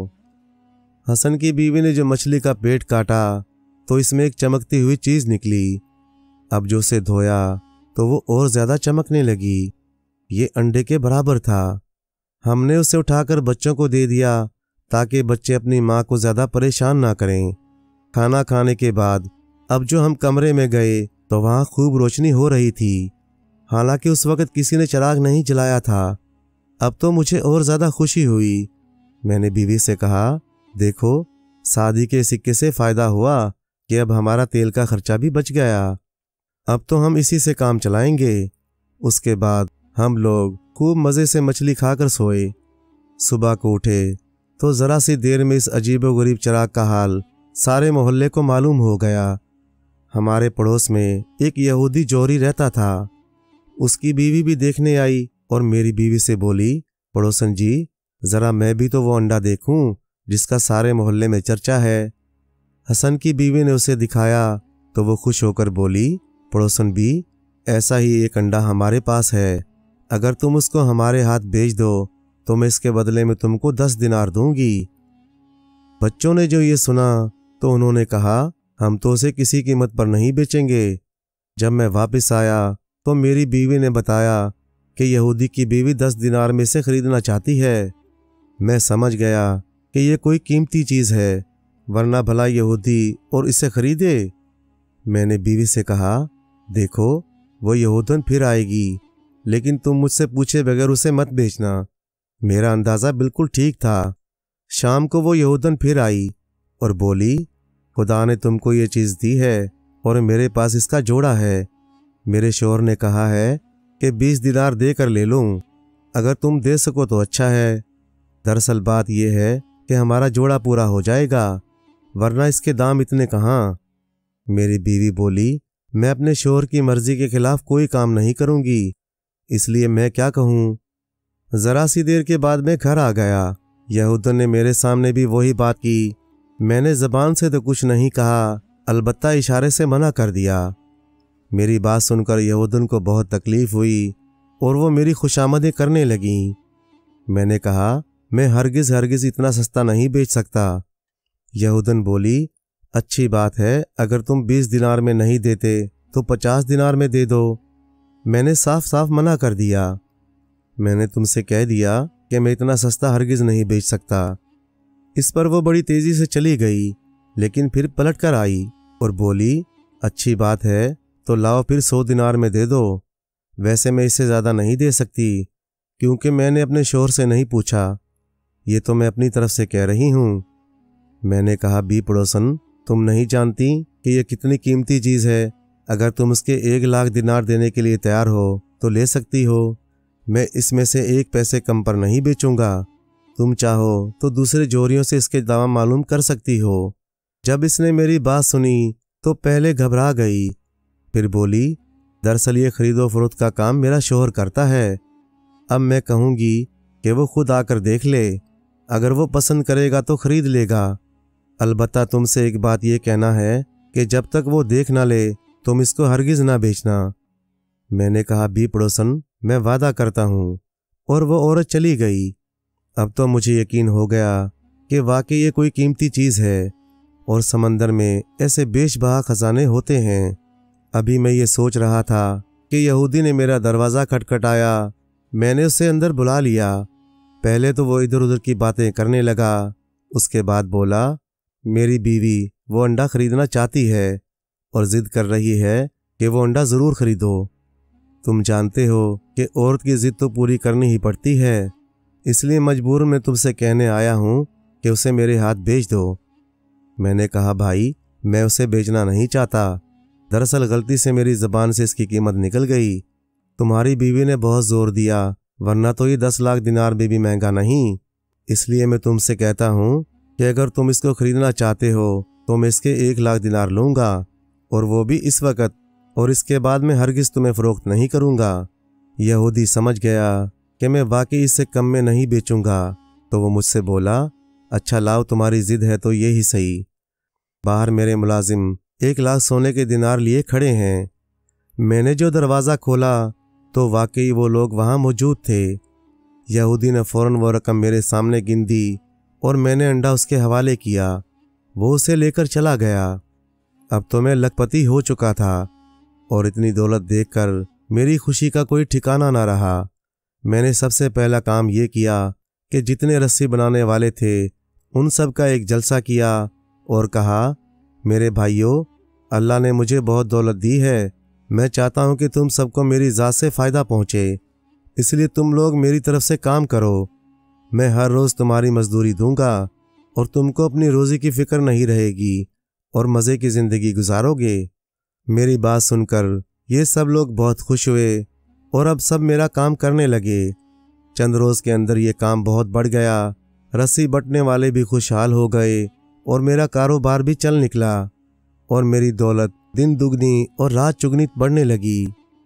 हसन की बीवी ने जो मछली का पेट काटा तो इसमें एक चमकती हुई चीज निकली। अब जो उसे धोया तो वो और ज्यादा चमकने लगी। ये अंडे के बराबर था। हमने उसे उठाकर बच्चों को दे दिया ताकि बच्चे अपनी माँ को ज्यादा परेशान ना करें। खाना खाने के बाद अब जो हम कमरे में गए तो वहाँ खूब रोशनी हो रही थी। हालांकि उस वक्त किसी ने चिराग नहीं जलाया था। अब तो मुझे और ज्यादा खुशी हुई। मैंने बीवी से कहा, देखो, शादी के सिक्के से फायदा हुआ कि अब हमारा तेल का खर्चा भी बच गया। अब तो हम इसी से काम चलाएंगे। उसके बाद हम लोग खूब मज़े से मछली खाकर सोए। सुबह को उठे तो ज़रा सी देर में इस अजीबोगरीब चिराग का हाल सारे मोहल्ले को मालूम हो गया। हमारे पड़ोस में एक यहूदी जोहरी रहता था। उसकी बीवी भी देखने आई और मेरी बीवी से बोली, पड़ोसन जी, ज़रा मैं भी तो वो अंडा देखूं जिसका सारे मोहल्ले में चर्चा है। हसन की बीवी ने उसे दिखाया तो वो खुश होकर बोली, पड़ोसन भी, ऐसा ही एक अंडा हमारे पास है। अगर तुम उसको हमारे हाथ भेज दो तो मैं इसके बदले में तुमको दस दिनार दूंगी। बच्चों ने जो ये सुना तो उन्होंने कहा, हम तो उसे किसी कीमत पर नहीं बेचेंगे। जब मैं वापस आया तो मेरी बीवी ने बताया कि यहूदी की बीवी दस दिनार में से खरीदना चाहती है। मैं समझ गया कि ये कोई कीमती चीज़ है, वरना भला यहूदी और इसे खरीदे। मैंने बीवी से कहा, देखो, वो यहूदन फिर आएगी, लेकिन तुम मुझसे पूछे बगैर उसे मत बेचना। मेरा अंदाज़ा बिल्कुल ठीक था। शाम को वो यहूदन फिर आई और बोली, खुदा ने तुमको ये चीज़ दी है और मेरे पास इसका जोड़ा है। मेरे शौहर ने कहा है कि बीस दिनार दे कर ले लूँ। अगर तुम दे सको तो अच्छा है। दरअसल बात यह है कि हमारा जोड़ा पूरा हो जाएगा, वरना इसके दाम इतने कहाँ। मेरी बीवी बोली, मैं अपने शौहर की मर्जी के खिलाफ कोई काम नहीं करूँगी, इसलिए मैं क्या कहूँ। ज़रा सी देर के बाद मैं घर आ गया। यहूदन ने मेरे सामने भी वही बात की। मैंने ज़बान से तो कुछ नहीं कहा, अलबत्ता इशारे से मना कर दिया। मेरी बात सुनकर यहूदन को बहुत तकलीफ़ हुई और वो मेरी खुशामदें करने लगीं। मैंने कहा, मैं हरगिज़ हरगिज़ इतना सस्ता नहीं बेच सकता। यहूदन बोली, अच्छी बात है, अगर तुम बीस दिनार में नहीं देते तो पचास दिनार में दे दो। मैंने साफ साफ मना कर दिया। मैंने तुमसे कह दिया कि मैं इतना सस्ता हरगिज़ नहीं बेच सकता। इस पर वो बड़ी तेज़ी से चली गई, लेकिन फिर पलट कर आई और बोली, अच्छी बात है, तो लाओ फिर सौ दिनार में दे दो। वैसे मैं इससे ज़्यादा नहीं दे सकती, क्योंकि मैंने अपने शौहर से नहीं पूछा। ये तो मैं अपनी तरफ से कह रही हूँ। मैंने कहा, बी पड़ोसन, तुम नहीं जानती कि यह कितनी कीमती चीज़ है। अगर तुम उसके एक लाख दिनार देने के लिए तैयार हो तो ले सकती हो। मैं इसमें से एक पैसे कम पर नहीं बेचूंगा। तुम चाहो तो दूसरे जोरियों से इसके दाम मालूम कर सकती हो। जब इसने मेरी बात सुनी तो पहले घबरा गई, फिर बोली, दरअसल ये खरीदो फरोख्त का काम मेरा शोहर करता है। अब मैं कहूँगी कि वो खुद आकर देख ले, अगर वो पसंद करेगा तो खरीद लेगा। अलबत्ता तुमसे एक बात ये कहना है कि जब तक वो देख ना ले तुम इसको हरगिज़ ना बेचना। मैंने कहा, बी पड़ोसन, मैं वादा करता हूँ। और वो औरत चली गई। अब तो मुझे यकीन हो गया कि वाकई ये कोई कीमती चीज़ है और समंदर में ऐसे बेशबहा खजाने होते हैं। अभी मैं ये सोच रहा था कि यहूदी ने मेरा दरवाज़ा खटखटाया। मैंने उसे अंदर बुला लिया। पहले तो वो इधर उधर की बातें करने लगा। उसके बाद बोला, मेरी बीवी वो अंडा खरीदना चाहती है और ज़िद कर रही है कि वो अंडा ज़रूर खरीदो। तुम जानते हो कि औरत की ज़िद तो पूरी करनी ही पड़ती है, इसलिए मजबूर मैं तुमसे कहने आया हूँ कि उसे मेरे हाथ बेच दो। मैंने कहा, भाई मैं उसे बेचना नहीं चाहता। दरअसल गलती से मेरी ज़बान से इसकी कीमत निकल गई। तुम्हारी बीवी ने बहुत ज़ोर दिया, वरना तो ये दस लाख दिनार में भी महंगा नहीं। इसलिए मैं तुमसे कहता हूँ कि अगर तुम इसको खरीदना चाहते हो तो मैं इसके एक लाख दिनार लूँगा, और वो भी इस वक्त, और इसके बाद मैं हरगिज़ तुम्हें फ़रोख्त नहीं करूँगा। यहूदी समझ गया कि मैं वाकई इससे कम में नहीं बेचूँगा, तो वो मुझसे बोला, अच्छा लाओ, तुम्हारी ज़िद है तो ये ही सही। बाहर मेरे मुलाजिम एक लाख सोने के दिनार लिए खड़े हैं। मैंने जो दरवाज़ा खोला तो वाकई वो लोग वहाँ मौजूद थे। यहूदी ने फ़ौरन वो रकम मेरे सामने गिन दी और मैंने अंडा उसके हवाले किया। वो उसे लेकर चला गया। अब तो मैं लखपति हो चुका था और इतनी दौलत देखकर मेरी खुशी का कोई ठिकाना ना रहा। मैंने सबसे पहला काम ये किया कि जितने रस्सी बनाने वाले थे उन सब का एक जलसा किया और कहा, मेरे भाइयों, अल्लाह ने मुझे बहुत दौलत दी है। मैं चाहता हूँ कि तुम सबको मेरी ज़ात से फ़ायदा पहुँचे, इसलिए तुम लोग मेरी तरफ से काम करो। मैं हर रोज़ तुम्हारी मजदूरी दूंगा और तुमको अपनी रोज़ी की फ़िक्र नहीं रहेगी और मज़े की ज़िंदगी गुजारोगे। मेरी बात सुनकर ये सब लोग बहुत खुश हुए और अब सब मेरा काम करने लगे। चंद रोज़ के अंदर ये काम बहुत बढ़ गया। रस्सी बटने वाले भी खुशहाल हो गए और मेरा कारोबार भी चल निकला और मेरी दौलत दिन दुगनी और रात चुगनी बढ़ने लगी।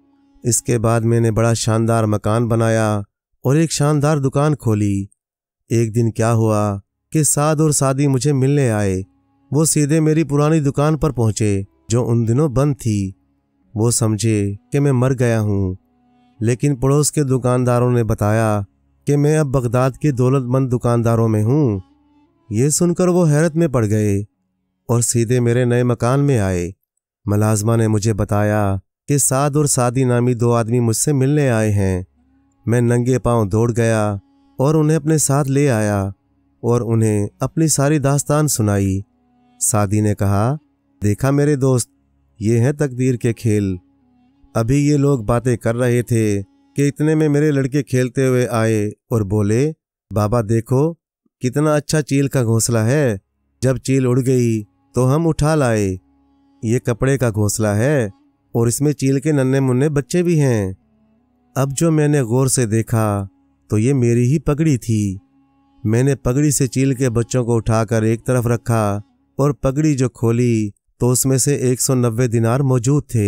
इसके बाद मैंने बड़ा शानदार मकान बनाया और एक शानदार दुकान खोली। एक दिन क्या हुआ कि साद और सादी मुझे मिलने आए। वो सीधे मेरी पुरानी दुकान पर पहुंचे जो उन दिनों बंद थी। वो समझे कि मैं मर गया हूँ, लेकिन पड़ोस के दुकानदारों ने बताया कि मैं अब बगदाद के दौलतमंद दुकानदारों में हूँ। ये सुनकर वो हैरत में पड़ गए और सीधे मेरे नए मकान में आए। मुलाजमा ने मुझे बताया कि साद और सादी नामी दो आदमी मुझसे मिलने आए हैं। मैं नंगे पांव दौड़ गया और उन्हें अपने साथ ले आया और उन्हें अपनी सारी दास्तान सुनाई। सादी ने कहा, देखा मेरे दोस्त, ये हैं तकदीर के खेल। अभी ये लोग बातें कर रहे थे कि इतने में मेरे लड़के खेलते हुए आए और बोले, बाबा देखो कितना अच्छा चील का घोंसला है। जब चील उड़ गई तो हम उठा लाए। ये कपड़े का घोंसला है और इसमें चील के नन्हे मुन्ने बच्चे भी हैं। अब जो मैंने गौर से देखा तो ये मेरी ही पगड़ी थी। मैंने पगड़ी से चील के बच्चों को उठाकर एक तरफ रखा और पगड़ी जो खोली तो उसमें से एक सौ नब्बे दिनार मौजूद थे।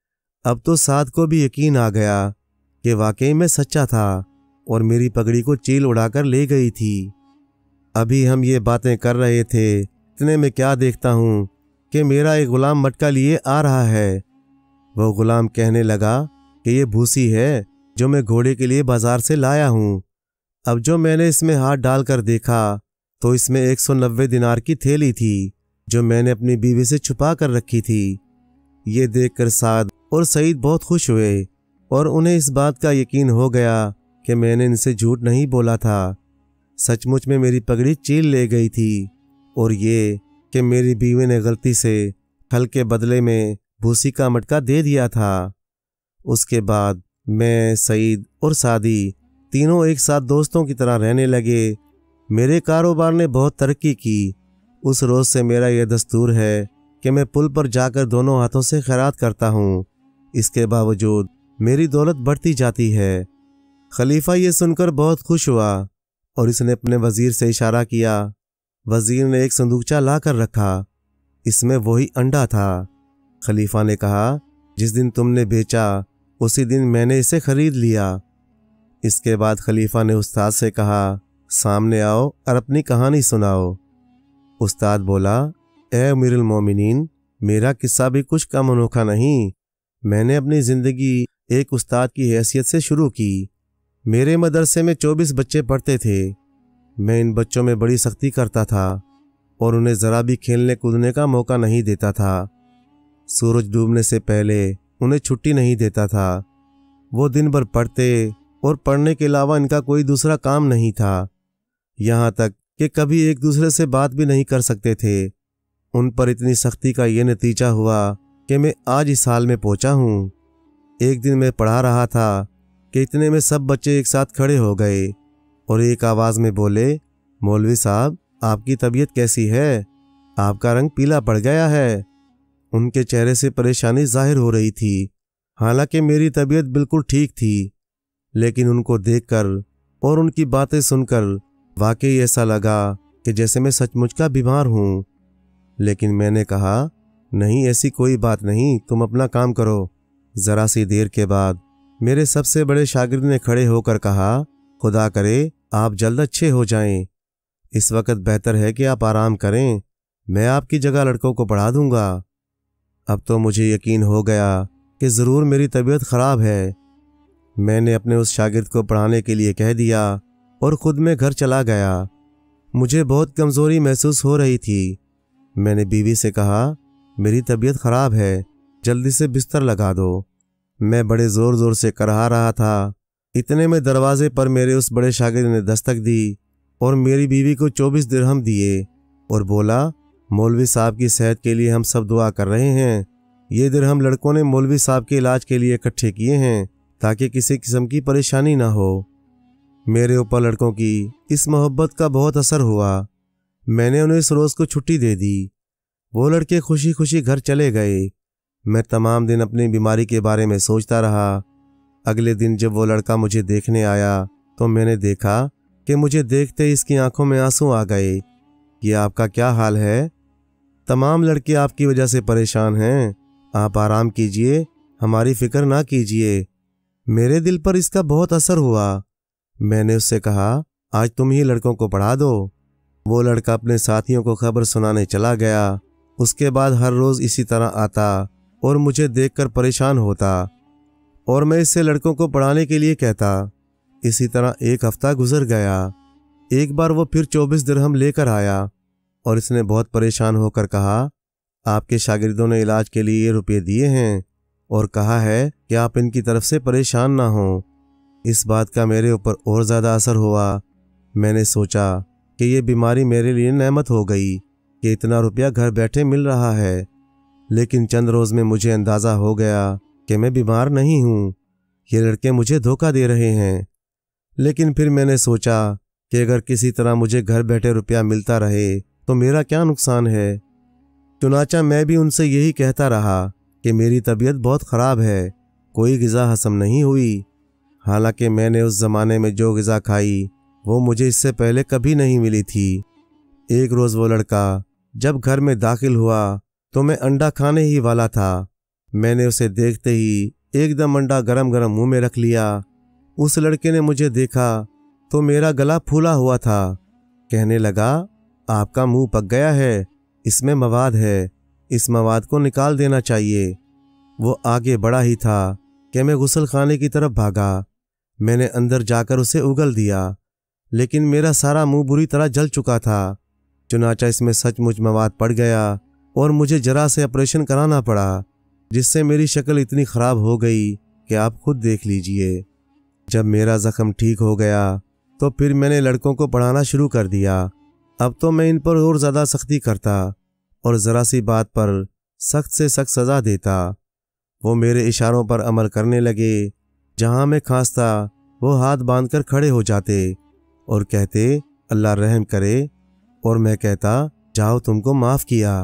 अब तो साद को भी यकीन आ गया कि वाकई में सच्चा था और मेरी पगड़ी को चील उड़ाकर ले गई थी। अभी हम ये बातें कर रहे थे, इतने में क्या देखता हूँ कि मेरा एक गुलाम मटका लिए आ रहा है। वो गुलाम कहने लगा कि ये भूसी है जो मैं घोड़े के लिए बाजार से लाया हूँ। अब जो मैंने इसमें हाथ डालकर देखा तो इसमें एक सौ नब्बे दिनार की थैली थी जो मैंने अपनी बीवी से छुपा कर रखी थी। ये देखकर साद और सईद बहुत खुश हुए और उन्हें इस बात का यकीन हो गया कि मैंने इनसे झूठ नहीं बोला था। सचमुच में मेरी पगड़ी चील ले गई थी और ये कि मेरी बीवी ने गलती से फल के बदले में भूसी का मटका दे दिया था। उसके बाद मैं, सईद और सादी तीनों एक साथ दोस्तों की तरह रहने लगे। मेरे कारोबार ने बहुत तरक्की की। उस रोज़ से मेरा यह दस्तूर है कि मैं पुल पर जाकर दोनों हाथों से खैरात करता हूँ। इसके बावजूद मेरी दौलत बढ़ती जाती है। खलीफा ये सुनकर बहुत खुश हुआ और इसने अपने वजीर से इशारा किया। वजीर ने एक संदूकचा ला कर रखा। इसमें वही अंडा था। खलीफा ने कहा, जिस दिन तुमने बेचा उसी दिन मैंने इसे खरीद लिया। इसके बाद खलीफा ने उस्ताद से कहा, सामने आओ और अपनी कहानी सुनाओ। उस्ताद बोला, ए अमीरुल मोमिनीन, मेरा किस्सा भी कुछ कम अनोखा नहीं। मैंने अपनी ज़िंदगी एक उस्ताद की हैसियत से शुरू की। मेरे मदरसे में चौबीस बच्चे पढ़ते थे। मैं इन बच्चों में बड़ी सख्ती करता था और उन्हें ज़रा भी खेलने कूदने का मौका नहीं देता था। सूरज डूबने से पहले उन्हें छुट्टी नहीं देता था। वो दिन भर पढ़ते और पढ़ने के अलावा इनका कोई दूसरा काम नहीं था। यहाँ तक कि कभी एक दूसरे से बात भी नहीं कर सकते थे। उन पर इतनी सख्ती का ये नतीजा हुआ कि मैं आज इस हाल में पहुंचा हूँ। एक दिन मैं पढ़ा रहा था कि इतने में सब बच्चे एक साथ खड़े हो गए और एक आवाज़ में बोले, मौलवी साहब, आपकी तबीयत कैसी है? आपका रंग पीला पड़ गया है। उनके चेहरे से परेशानी जाहिर हो रही थी। हालांकि मेरी तबीयत बिल्कुल ठीक थी, लेकिन उनको देखकर और उनकी बातें सुनकर वाकई ऐसा लगा कि जैसे मैं सचमुच का बीमार हूँ। लेकिन मैंने कहा, नहीं, ऐसी कोई बात नहीं, तुम अपना काम करो। ज़रा सी देर के बाद मेरे सबसे बड़े शागिर्द ने खड़े होकर कहा, खुदा करे आप जल्द अच्छे हो जाएं। इस वक्त बेहतर है कि आप आराम करें। मैं आपकी जगह लड़कों को पढ़ा दूंगा। अब तो मुझे यकीन हो गया कि ज़रूर मेरी तबीयत ख़राब है। मैंने अपने उस शागिर्द को पढ़ाने के लिए कह दिया और ख़ुद में घर चला गया। मुझे बहुत कमज़ोरी महसूस हो रही थी। मैंने बीवी से कहा, मेरी तबीयत ख़राब है, जल्दी से बिस्तर लगा दो। मैं बड़े ज़ोर ज़ोर से करहा रहा था। इतने में दरवाजे पर मेरे उस बड़े शागिर्द ने दस्तक दी और मेरी बीवी को चौबीस दिरहम दिए और बोला, मौलवी साहब की सेहत के लिए हम सब दुआ कर रहे हैं। ये दिरहम लड़कों ने मौलवी साहब के इलाज के लिए इकट्ठे किए हैं ताकि किसी किस्म की परेशानी ना हो। मेरे ऊपर लड़कों की इस मोहब्बत का बहुत असर हुआ। मैंने उन्हें इस रोज़ को छुट्टी दे दी। वो लड़के खुशी खुशी घर चले गए। मैं तमाम दिन अपनी बीमारी के बारे में सोचता रहा। अगले दिन जब वो लड़का मुझे देखने आया तो मैंने देखा कि मुझे देखते ही इसकी आंखों में आंसू आ गए। ये आपका क्या हाल है? तमाम लड़के आपकी वजह से परेशान हैं। आप आराम कीजिए, हमारी फिक्र ना कीजिए। मेरे दिल पर इसका बहुत असर हुआ। मैंने उससे कहा, आज तुम ही लड़कों को पढ़ा दो। वो लड़का अपने साथियों को खबर सुनाने चला गया। उसके बाद हर रोज़ इसी तरह आता और मुझे देखकर परेशान होता और मैं इससे लड़कों को पढ़ाने के लिए कहता। इसी तरह एक हफ्ता गुजर गया। एक बार वो फिर चौबीस दिरहम लेकर आया और इसने बहुत परेशान होकर कहा, आपके शागिर्दों ने इलाज के लिए ये रुपये दिए हैं और कहा है कि आप इनकी तरफ से परेशान ना हों। इस बात का मेरे ऊपर और ज़्यादा असर हुआ। मैंने सोचा कि ये बीमारी मेरे लिए नेमत हो गई कि इतना रुपया घर बैठे मिल रहा है। लेकिन चंद रोज़ में मुझे अंदाज़ा हो गया कि मैं बीमार नहीं हूँ। ये लड़के मुझे धोखा दे रहे हैं। लेकिन फिर मैंने सोचा कि अगर किसी तरह मुझे घर बैठे रुपया मिलता रहे तो मेरा क्या नुकसान है। चुनाचा मैं भी उनसे यही कहता रहा कि मेरी तबीयत बहुत ख़राब है, कोई ग़िज़ा हज़म नहीं हुई। हालांकि मैंने उस ज़माने में जो ग़िज़ा खाई वो मुझे इससे पहले कभी नहीं मिली थी। एक रोज़ वो लड़का जब घर में दाखिल हुआ तो मैं अंडा खाने ही वाला था। मैंने उसे देखते ही एकदम अंडा गरम गरम मुंह में रख लिया। उस लड़के ने मुझे देखा तो मेरा गला फूला हुआ था। कहने लगा, आपका मुंह पक गया है, इसमें मवाद है, इस मवाद को निकाल देना चाहिए। वो आगे बढ़ा ही था कि मैं गुस्ल खाने की तरफ भागा। मैंने अंदर जाकर उसे उगल दिया, लेकिन मेरा सारा मुंह बुरी तरह जल चुका था। चुनाचा इसमें सचमुच मवाद पड़ गया और मुझे जरा से ऑपरेशन कराना पड़ा, जिससे मेरी शक्ल इतनी ख़राब हो गई कि आप खुद देख लीजिए। जब मेरा ज़ख्म ठीक हो गया तो फिर मैंने लड़कों को पढ़ाना शुरू कर दिया। अब तो मैं इन पर और ज़्यादा सख्ती करता और ज़रा सी बात पर सख्त से सख्त सज़ा देता। वो मेरे इशारों पर अमल करने लगे। जहाँ मैं खांसता वो हाथ बांधकर खड़े हो जाते और कहते, अल्लाह रहम करे, और मैं कहता, जाओ, तुमको माफ़ किया।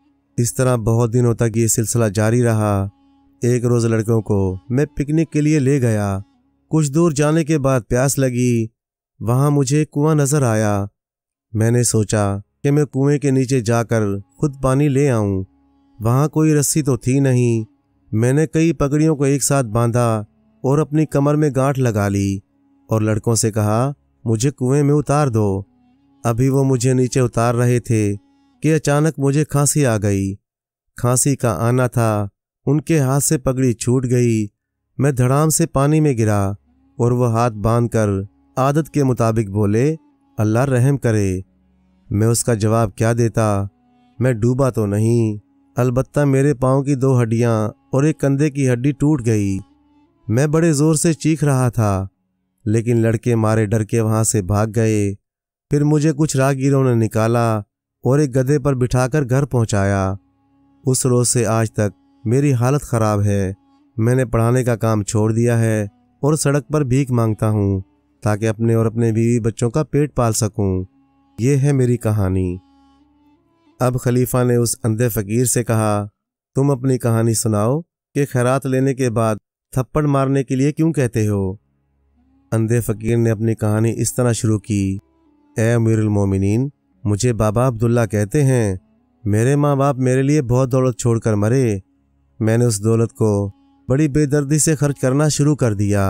इस तरह बहुत दिनों तक ये सिलसिला जारी रहा। एक रोज़ लड़कों को मैं पिकनिक के लिए ले गया। कुछ दूर जाने के बाद प्यास लगी। वहाँ मुझे एक कुआं नज़र आया। मैंने सोचा कि मैं कुएं के नीचे जाकर खुद पानी ले आऊं। वहाँ कोई रस्सी तो थी नहीं। मैंने कई पगड़ियों को एक साथ बांधा और अपनी कमर में गांठ लगा ली और लड़कों से कहा, मुझे कुएं में उतार दो। अभी वो मुझे नीचे उतार रहे थे कि अचानक मुझे खांसी आ गई। खांसी का आना था, उनके हाथ से पगड़ी छूट गई। मैं धड़ाम से पानी में गिरा और वो हाथ बांधकर आदत के मुताबिक बोले, अल्लाह रहम करे। मैं उसका जवाब क्या देता। मैं डूबा तो नहीं, अलबत्ता मेरे पाँव की दो हड्डियां और एक कंधे की हड्डी टूट गई। मैं बड़े जोर से चीख रहा था, लेकिन लड़के मारे डर के वहां से भाग गए। फिर मुझे कुछ राहगीरों ने निकाला और एक गधे पर बिठाकर घर पहुंचाया। उस रोज से आज तक मेरी हालत खराब है। मैंने पढ़ाने का काम छोड़ दिया है और सड़क पर भीख मांगता हूँ ताकि अपने और अपने बीवी बच्चों का पेट पाल सकूं। ये है मेरी कहानी। अब खलीफा ने उस अंधे फकीर से कहा, तुम अपनी कहानी सुनाओ कि खैरात लेने के बाद थप्पड़ मारने के लिए क्यों कहते हो। अंधे फकीर ने अपनी कहानी इस तरह शुरू की, ए अमीरुल मोमिनीन, मुझे बाबा अब्दुल्ला कहते हैं। मेरे माँ बाप मेरे लिए बहुत दौलत छोड़कर मरे। मैंने उस दौलत को बड़ी बेदर्दी से खर्च करना शुरू कर दिया,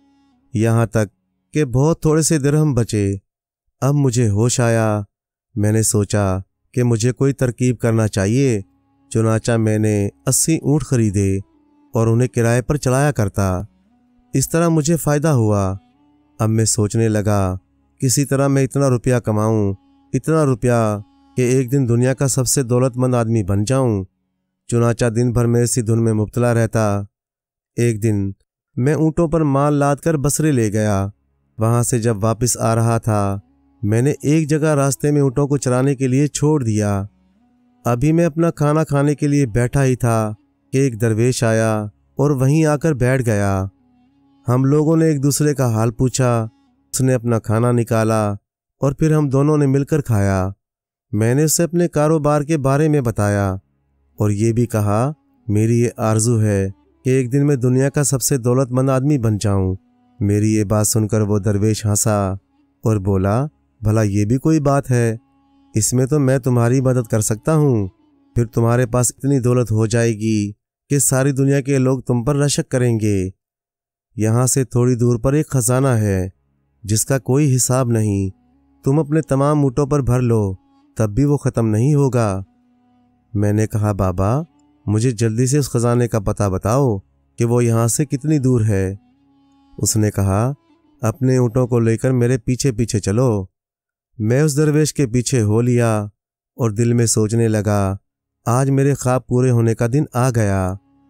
यहाँ तक कि बहुत थोड़े से दिरहम बचे। अब मुझे होश आया। मैंने सोचा कि मुझे कोई तरकीब करना चाहिए। चुनाचा मैंने अस्सी ऊँट खरीदे और उन्हें किराए पर चलाया करता। इस तरह मुझे फ़ायदा हुआ। अब मैं सोचने लगा, किसी तरह मैं इतना रुपया कमाऊं, इतना रुपया कि एक दिन दुनिया का सबसे दौलतमंद आदमी बन जाऊं। चुनाचा दिन भर मैं इसी धुन में मुब्तला रहता। एक दिन मैं ऊँटों पर माल लाद कर बसरे ले गया। वहां से जब वापस आ रहा था, मैंने एक जगह रास्ते में ऊँटों को चराने के लिए छोड़ दिया। अभी मैं अपना खाना खाने के लिए बैठा ही था कि एक दरवेश आया और वहीं आकर बैठ गया। हम लोगों ने एक दूसरे का हाल पूछा। उसने अपना खाना निकाला और फिर हम दोनों ने मिलकर खाया। मैंने उसे अपने कारोबार के बारे में बताया और ये भी कहा, मेरी ये आरजू है कि एक दिन मैं दुनिया का सबसे दौलतमंद आदमी बन जाऊं। मेरी ये बात सुनकर वो दरवेश हंसा और बोला, भला ये भी कोई बात है, इसमें तो मैं तुम्हारी मदद कर सकता हूँ। फिर तुम्हारे पास इतनी दौलत हो जाएगी कि सारी दुनिया के लोग तुम पर रशक करेंगे। यहाँ से थोड़ी दूर पर एक खजाना है जिसका कोई हिसाब नहीं। तुम अपने तमाम ऊँटों पर भर लो, तब भी वो ख़त्म नहीं होगा। मैंने कहा, बाबा मुझे जल्दी से उस खजाने का पता बताओ कि वो यहाँ से कितनी दूर है। उसने कहा, अपने ऊँटों को लेकर मेरे पीछे पीछे चलो। मैं उस दरवेश के पीछे हो लिया और दिल में सोचने लगा, आज मेरे ख्वाब पूरे होने का दिन आ गया।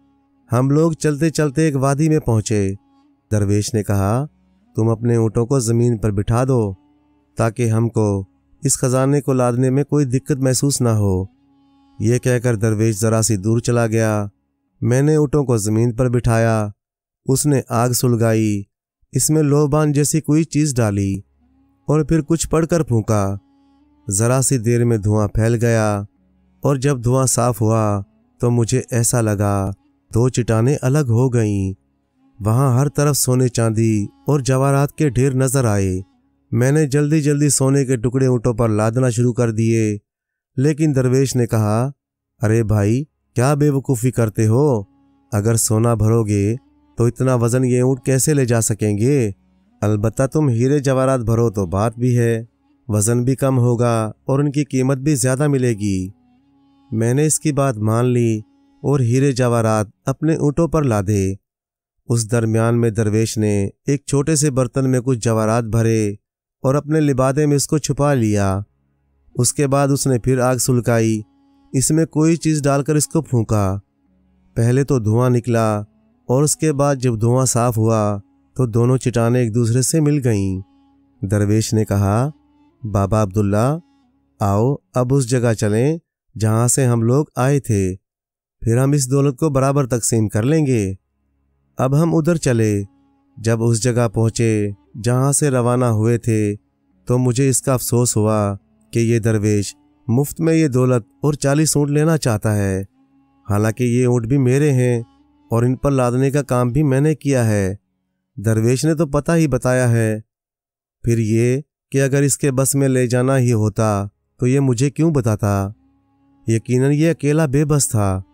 हम लोग चलते चलते एक वादी में पहुंचे। दरवेश ने कहा, तुम अपने ऊँटों को ज़मीन पर बिठा दो ताकि हमको इस खजाने को लादने में कोई दिक्कत महसूस ना हो। यह कहकर दरवेश ज़रा सी दूर चला गया। मैंने ऊँटों को ज़मीन पर बिठाया। उसने आग सुलगाई, इसमें लोबान जैसी कोई चीज़ डाली और फिर कुछ पढ़कर फूंका। ज़रा सी देर में धुआं फैल गया और जब धुआं साफ हुआ तो मुझे ऐसा लगा दो चट्टानें अलग हो गईं। वहाँ हर तरफ सोने चांदी और जवाहरात के ढेर नजर आए। मैंने जल्दी जल्दी सोने के टुकड़े ऊँटों पर लादना शुरू कर दिए, लेकिन दरवेश ने कहा, अरे भाई क्या बेवकूफ़ी करते हो। अगर सोना भरोगे तो इतना वज़न ये ऊँट कैसे ले जा सकेंगे। अलबत्ता तुम हीरे जवाहरात भरो तो बात भी है, वज़न भी कम होगा और उनकी कीमत भी ज़्यादा मिलेगी। मैंने इसकी बात मान ली और हीरे जवाहरात अपने ऊँटों पर लादे। उस दरमियान में दरवेश ने एक छोटे से बर्तन में कुछ जवाहरात भरे और अपने लिबादे में इसको छुपा लिया। उसके बाद उसने फिर आग सुलगाई, इसमें कोई चीज़ डालकर इसको फूंका। पहले तो धुआं निकला और उसके बाद जब धुआं साफ हुआ तो दोनों चट्टानें एक दूसरे से मिल गईं। दरवेश ने कहा, बाबा अब्दुल्ला, आओ अब उस जगह चलें जहाँ से हम लोग आए थे, फिर हम इस दौलत को बराबर तकसीम कर लेंगे। अब हम उधर चले। जब उस जगह पहुँचे जहाँ से रवाना हुए थे तो मुझे इसका अफसोस हुआ कि ये दरवेश मुफ्त में ये दौलत और चालीस ऊँट लेना चाहता है। हालांकि ये ऊँट भी मेरे हैं और इन पर लादने का काम भी मैंने किया है। दरवेश ने तो पता ही बताया है। फिर ये कि अगर इसके बस में ले जाना ही होता तो ये मुझे क्यों बताता। यकीनन ये अकेला बेबस था।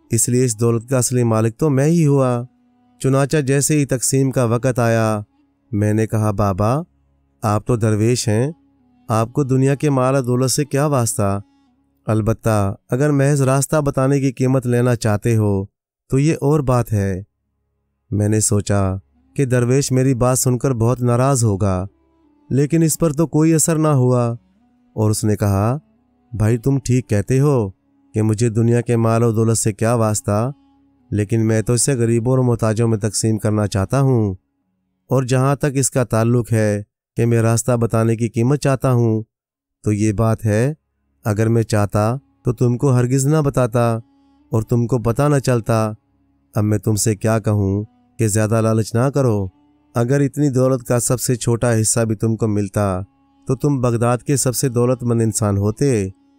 इसलिए इस दौलत का असली मालिक तो मैं ही हुआ। चुनाचा जैसे ही तकसीम का वक़्त आया, मैंने कहा, बाबा आप तो दरवेश हैं, आपको दुनिया के माल दौलत से क्या वास्ता। अलबत्ता अगर महज रास्ता बताने की कीमत लेना चाहते हो तो ये और बात है। मैंने सोचा कि दरवेश मेरी बात सुनकर बहुत नाराज़ होगा, लेकिन इस पर तो कोई असर ना हुआ और उसने कहा, भाई तुम ठीक कहते हो कि मुझे दुनिया के माल और दौलत से क्या वास्ता, लेकिन मैं तो इसे गरीबों और मोहताजों में तकसीम करना चाहता हूँ। और जहाँ तक इसका ताल्लुक़ है कि मैं रास्ता बताने की कीमत चाहता हूँ, तो ये बात है, अगर मैं चाहता तो तुमको हरगिज़ ना बताता और तुमको पता न चलता। अब मैं तुमसे क्या कहूँ कि ज़्यादा लालच ना करो। अगर इतनी दौलत का सबसे छोटा हिस्सा भी तुमको मिलता तो तुम बगदाद के सबसे दौलतमंद इंसान होते।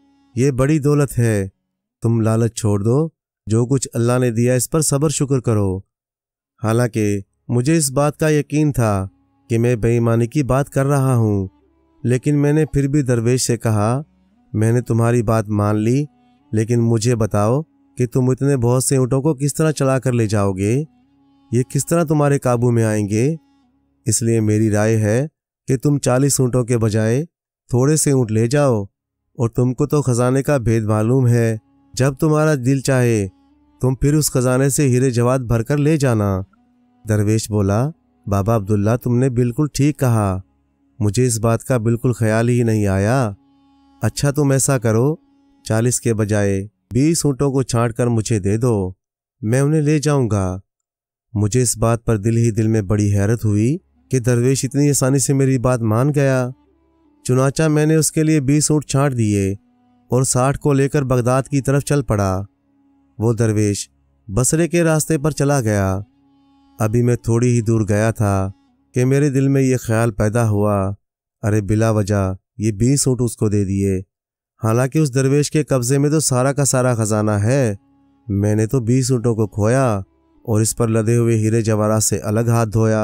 ये बड़ी दौलत है, तुम लालच छोड़ दो, जो कुछ अल्लाह ने दिया इस पर सब्र शुक्र करो। हालांकि मुझे इस बात का यकीन था कि मैं बेईमानी की बात कर रहा हूँ, लेकिन मैंने फिर भी दरवेश से कहा, मैंने तुम्हारी बात मान ली, लेकिन मुझे बताओ कि तुम इतने बहुत से ऊँटों को किस तरह चला कर ले जाओगे, ये किस तरह तुम्हारे काबू में आएंगे। इसलिए मेरी राय है कि तुम चालीस ऊँटों के बजाय थोड़े से ऊँट ले जाओ, और तुमको तो खजाने का भेद मालूम है, जब तुम्हारा दिल चाहे तुम फिर उस खजाने से हीरे जवाहरात भरकर ले जाना। दरवेश बोला, बाबा अब्दुल्ला तुमने बिल्कुल ठीक कहा, मुझे इस बात का बिल्कुल ख्याल ही नहीं आया। अच्छा तुम ऐसा करो, चालीस के बजाय बीस ऊँटों को छांट कर मुझे दे दो, मैं उन्हें ले जाऊंगा। मुझे इस बात पर दिल ही दिल में बड़ी हैरत हुई कि दरवेश इतनी आसानी से मेरी बात मान गया। चुनाचा मैंने उसके लिए बीस ऊँट छांट दिए और साठ को लेकर बगदाद की तरफ चल पड़ा। वो दरवेश बसरे के रास्ते पर चला गया। अभी मैं थोड़ी ही दूर गया था कि मेरे दिल में ये ख्याल पैदा हुआ, अरे बिला वजह ये बीस ऊँट उसको दे दिए, हालांकि उस दरवेश के कब्जे में तो सारा का सारा खजाना है। मैंने तो बीस ऊँटों को खोया और इस पर लदे हुए हीरे जवाहरात से अलग हाथ धोया।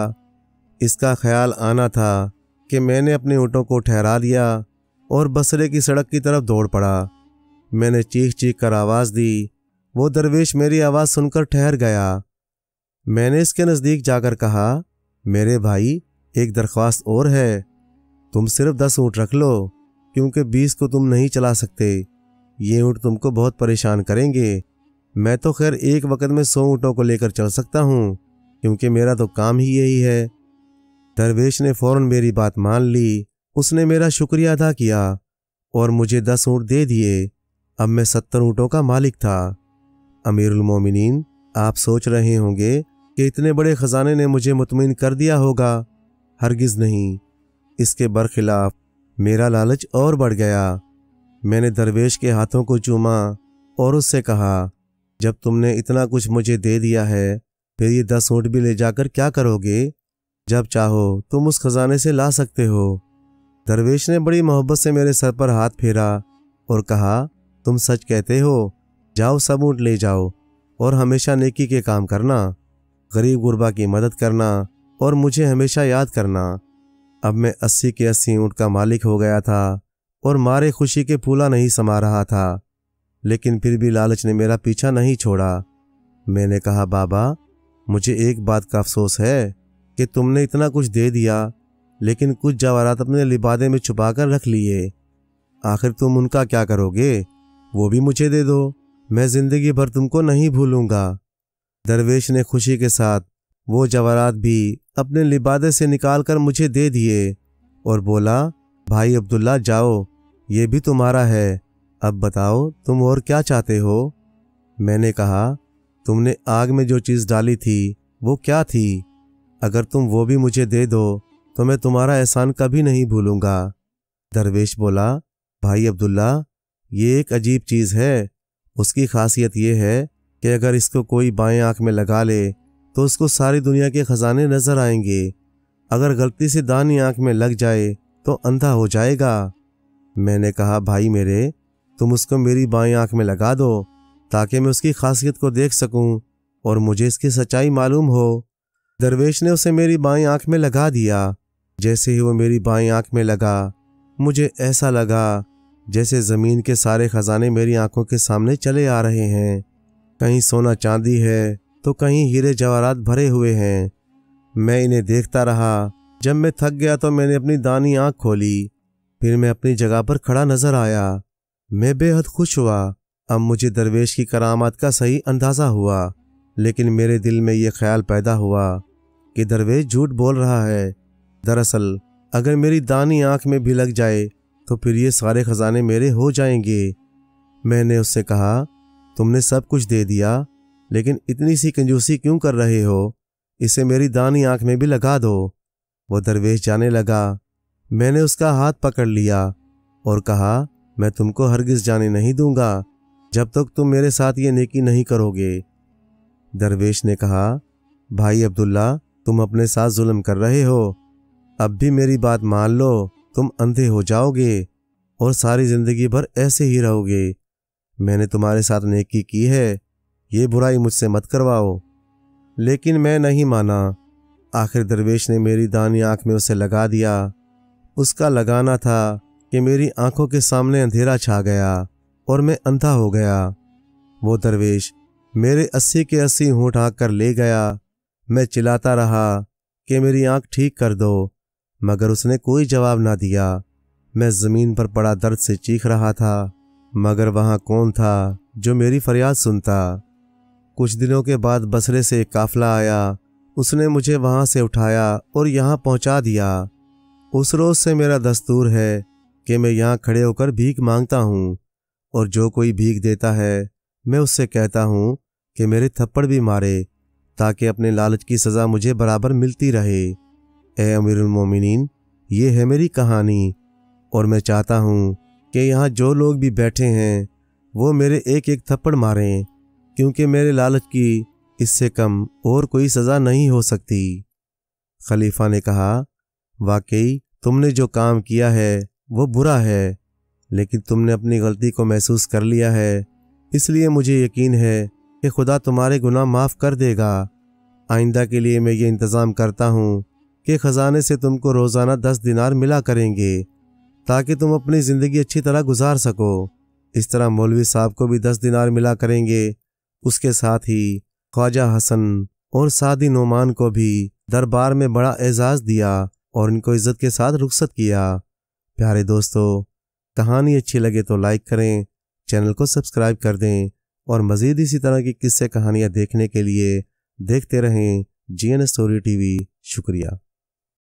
इसका ख्याल आना था कि मैंने अपने ऊँटों को ठहरा दिया और बसरे की सड़क की तरफ दौड़ पड़ा। मैंने चीख चीख कर आवाज़ दी। वो दरवेश मेरी आवाज़ सुनकर ठहर गया। मैंने इसके नज़दीक जाकर कहा, मेरे भाई एक दरख्वास्त और है, तुम सिर्फ दस ऊँट रख लो, क्योंकि बीस को तुम नहीं चला सकते, ये ऊँट तुमको बहुत परेशान करेंगे। मैं तो खैर एक वक्त में सौ ऊँटों को लेकर चल सकता हूँ, क्योंकि मेरा तो काम ही यही है। दरवेश ने फौरन मेरी बात मान ली। उसने मेरा शुक्रिया अदा किया और मुझे दस ऊँट दे दिए। अब मैं सत्तर ऊँटों का मालिक था। अमीरुल मोमिनीन, आप सोच रहे होंगे कि इतने बड़े खजाने ने मुझे मुतमईन कर दिया होगा। हरगिज़ नहीं, इसके बरखिलाफ मेरा लालच और बढ़ गया। मैंने दरवेश के हाथों को चूमा और उससे कहा, जब तुमने इतना कुछ मुझे दे दिया है, फिर ये दस ऊँट भी ले जाकर क्या करोगे? जब चाहो तुम उस खजाने से ला सकते हो। दरवेश ने बड़ी मोहब्बत से मेरे सर पर हाथ फेरा और कहा, तुम सच कहते हो, जाओ सब ऊँट ले जाओ और हमेशा नेकी के काम करना, गरीब गुरबा की मदद करना और मुझे हमेशा याद करना। अब मैं अस्सी के अस्सी ऊँट का मालिक हो गया था और मारे खुशी के फूला नहीं समा रहा था, लेकिन फिर भी लालच ने मेरा पीछा नहीं छोड़ा। मैंने कहा, बाबा मुझे एक बात का अफसोस है कि तुमने इतना कुछ दे दिया, लेकिन कुछ जवाहरात अपने लिबादे में छुपा कर रख लिए। आखिर तुम उनका क्या करोगे? वो भी मुझे दे दो, मैं ज़िंदगी भर तुमको नहीं भूलूंगा। दरवेश ने खुशी के साथ वो जवाहरात भी अपने लिबादे से निकाल कर मुझे दे दिए और बोला, भाई अब्दुल्ला जाओ, ये भी तुम्हारा है, अब बताओ तुम और क्या चाहते हो? मैंने कहा, तुमने आग में जो चीज़ डाली थी वो क्या थी? अगर तुम वो भी मुझे दे दो तो मैं तुम्हारा एहसान कभी नहीं भूलूंगा। दरवेश बोला, भाई अब्दुल्ला, ये एक अजीब चीज़ है। उसकी खासियत ये है कि अगर इसको कोई बाएं आंख में लगा ले तो उसको सारी दुनिया के खजाने नजर आएंगे। अगर गलती से दाहिनी आंख में लग जाए तो अंधा हो जाएगा। मैंने कहा, भाई मेरे, तुम उसको मेरी बाएं आंख में लगा दो ताकि मैं उसकी खासियत को देख सकूं और मुझे इसकी सच्चाई मालूम हो। दरवेश ने उसे मेरी बाएं आंख में लगा दिया। जैसे ही वो मेरी बाएं आंख में लगा, मुझे ऐसा लगा जैसे ज़मीन के सारे खजाने मेरी आंखों के सामने चले आ रहे हैं। कहीं सोना चांदी है तो कहीं हीरे जवाहरात भरे हुए हैं। मैं इन्हें देखता रहा। जब मैं थक गया तो मैंने अपनी दानी आंख खोली। फिर मैं अपनी जगह पर खड़ा नजर आया। मैं बेहद खुश हुआ। अब मुझे दरवेश की करामात का सही अंदाज़ा हुआ, लेकिन मेरे दिल में ये ख्याल पैदा हुआ कि दरवेश झूठ बोल रहा है। दरअसल अगर मेरी दानी आंख में भी लग जाए तो फिर ये सारे खजाने मेरे हो जाएंगे। मैंने उससे कहा, तुमने सब कुछ दे दिया, लेकिन इतनी सी कंजूसी क्यों कर रहे हो? इसे मेरी दानी आंख में भी लगा दो। वो दरवेश जाने लगा। मैंने उसका हाथ पकड़ लिया और कहा, मैं तुमको हरगिज जाने नहीं दूंगा जब तक तुम मेरे साथ ये नेकी नहीं करोगे। दरवेश ने कहा, भाई अब्दुल्ला, तुम अपने साथ जुल्म कर रहे हो। अब भी मेरी बात मान लो, तुम अंधे हो जाओगे और सारी जिंदगी भर ऐसे ही रहोगे। मैंने तुम्हारे साथ नेकी की है, ये बुराई मुझसे मत करवाओ। लेकिन मैं नहीं माना। आखिर दरवेश ने मेरी दानी आंख में उसे लगा दिया। उसका लगाना था कि मेरी आंखों के सामने अंधेरा छा गया और मैं अंधा हो गया। वो दरवेश मेरे अस्सी के अस्सी होंठ हाँक कर ले गया। मैं चिल्लाता रहा कि मेरी आंख ठीक कर दो, मगर उसने कोई जवाब ना दिया। मैं ज़मीन पर पड़ा दर्द से चीख रहा था, मगर वहाँ कौन था जो मेरी फरियाद सुनता। कुछ दिनों के बाद बसरे से एक काफिला आया। उसने मुझे वहाँ से उठाया और यहाँ पहुँचा दिया। उस रोज़ से मेरा दस्तूर है कि मैं यहाँ खड़े होकर भीख मांगता हूँ, और जो कोई भीख देता है मैं उससे कहता हूँ कि मेरे थप्पड़ भी मारे, ताकि अपने लालच की सज़ा मुझे बराबर मिलती रहे। ए अमीरुल मोमिनीन, ये है मेरी कहानी, और मैं चाहता हूँ कि यहाँ जो लोग भी बैठे हैं वो मेरे एक एक थप्पड़ मारें, क्योंकि मेरे लालच की इससे कम और कोई सज़ा नहीं हो सकती। खलीफा ने कहा, वाकई तुमने जो काम किया है वो बुरा है, लेकिन तुमने अपनी गलती को महसूस कर लिया है, इसलिए मुझे यकीन है कि खुदा तुम्हारे गुनाह माफ़ कर देगा। आइंदा के लिए मैं ये इंतज़ाम करता हूँ कि ख़जाने से तुमको रोज़ाना दस दिनार मिला करेंगे, ताकि तुम अपनी ज़िंदगी अच्छी तरह गुजार सको। इस तरह मौलवी साहब को भी दस दिनार मिला करेंगे। उसके साथ ही ख्वाजा हसन और सादी नोमान को भी दरबार में बड़ा एजाज़ दिया और इनको इज़्ज़त के साथ रुखसत किया। प्यारे दोस्तों, कहानी अच्छी लगे तो लाइक करें, चैनल को सब्सक्राइब कर दें, और मज़ीद इसी तरह की किस्से कहानियाँ देखने के लिए देखते रहें जी एन स्टोरी टीवी। शुक्रिया।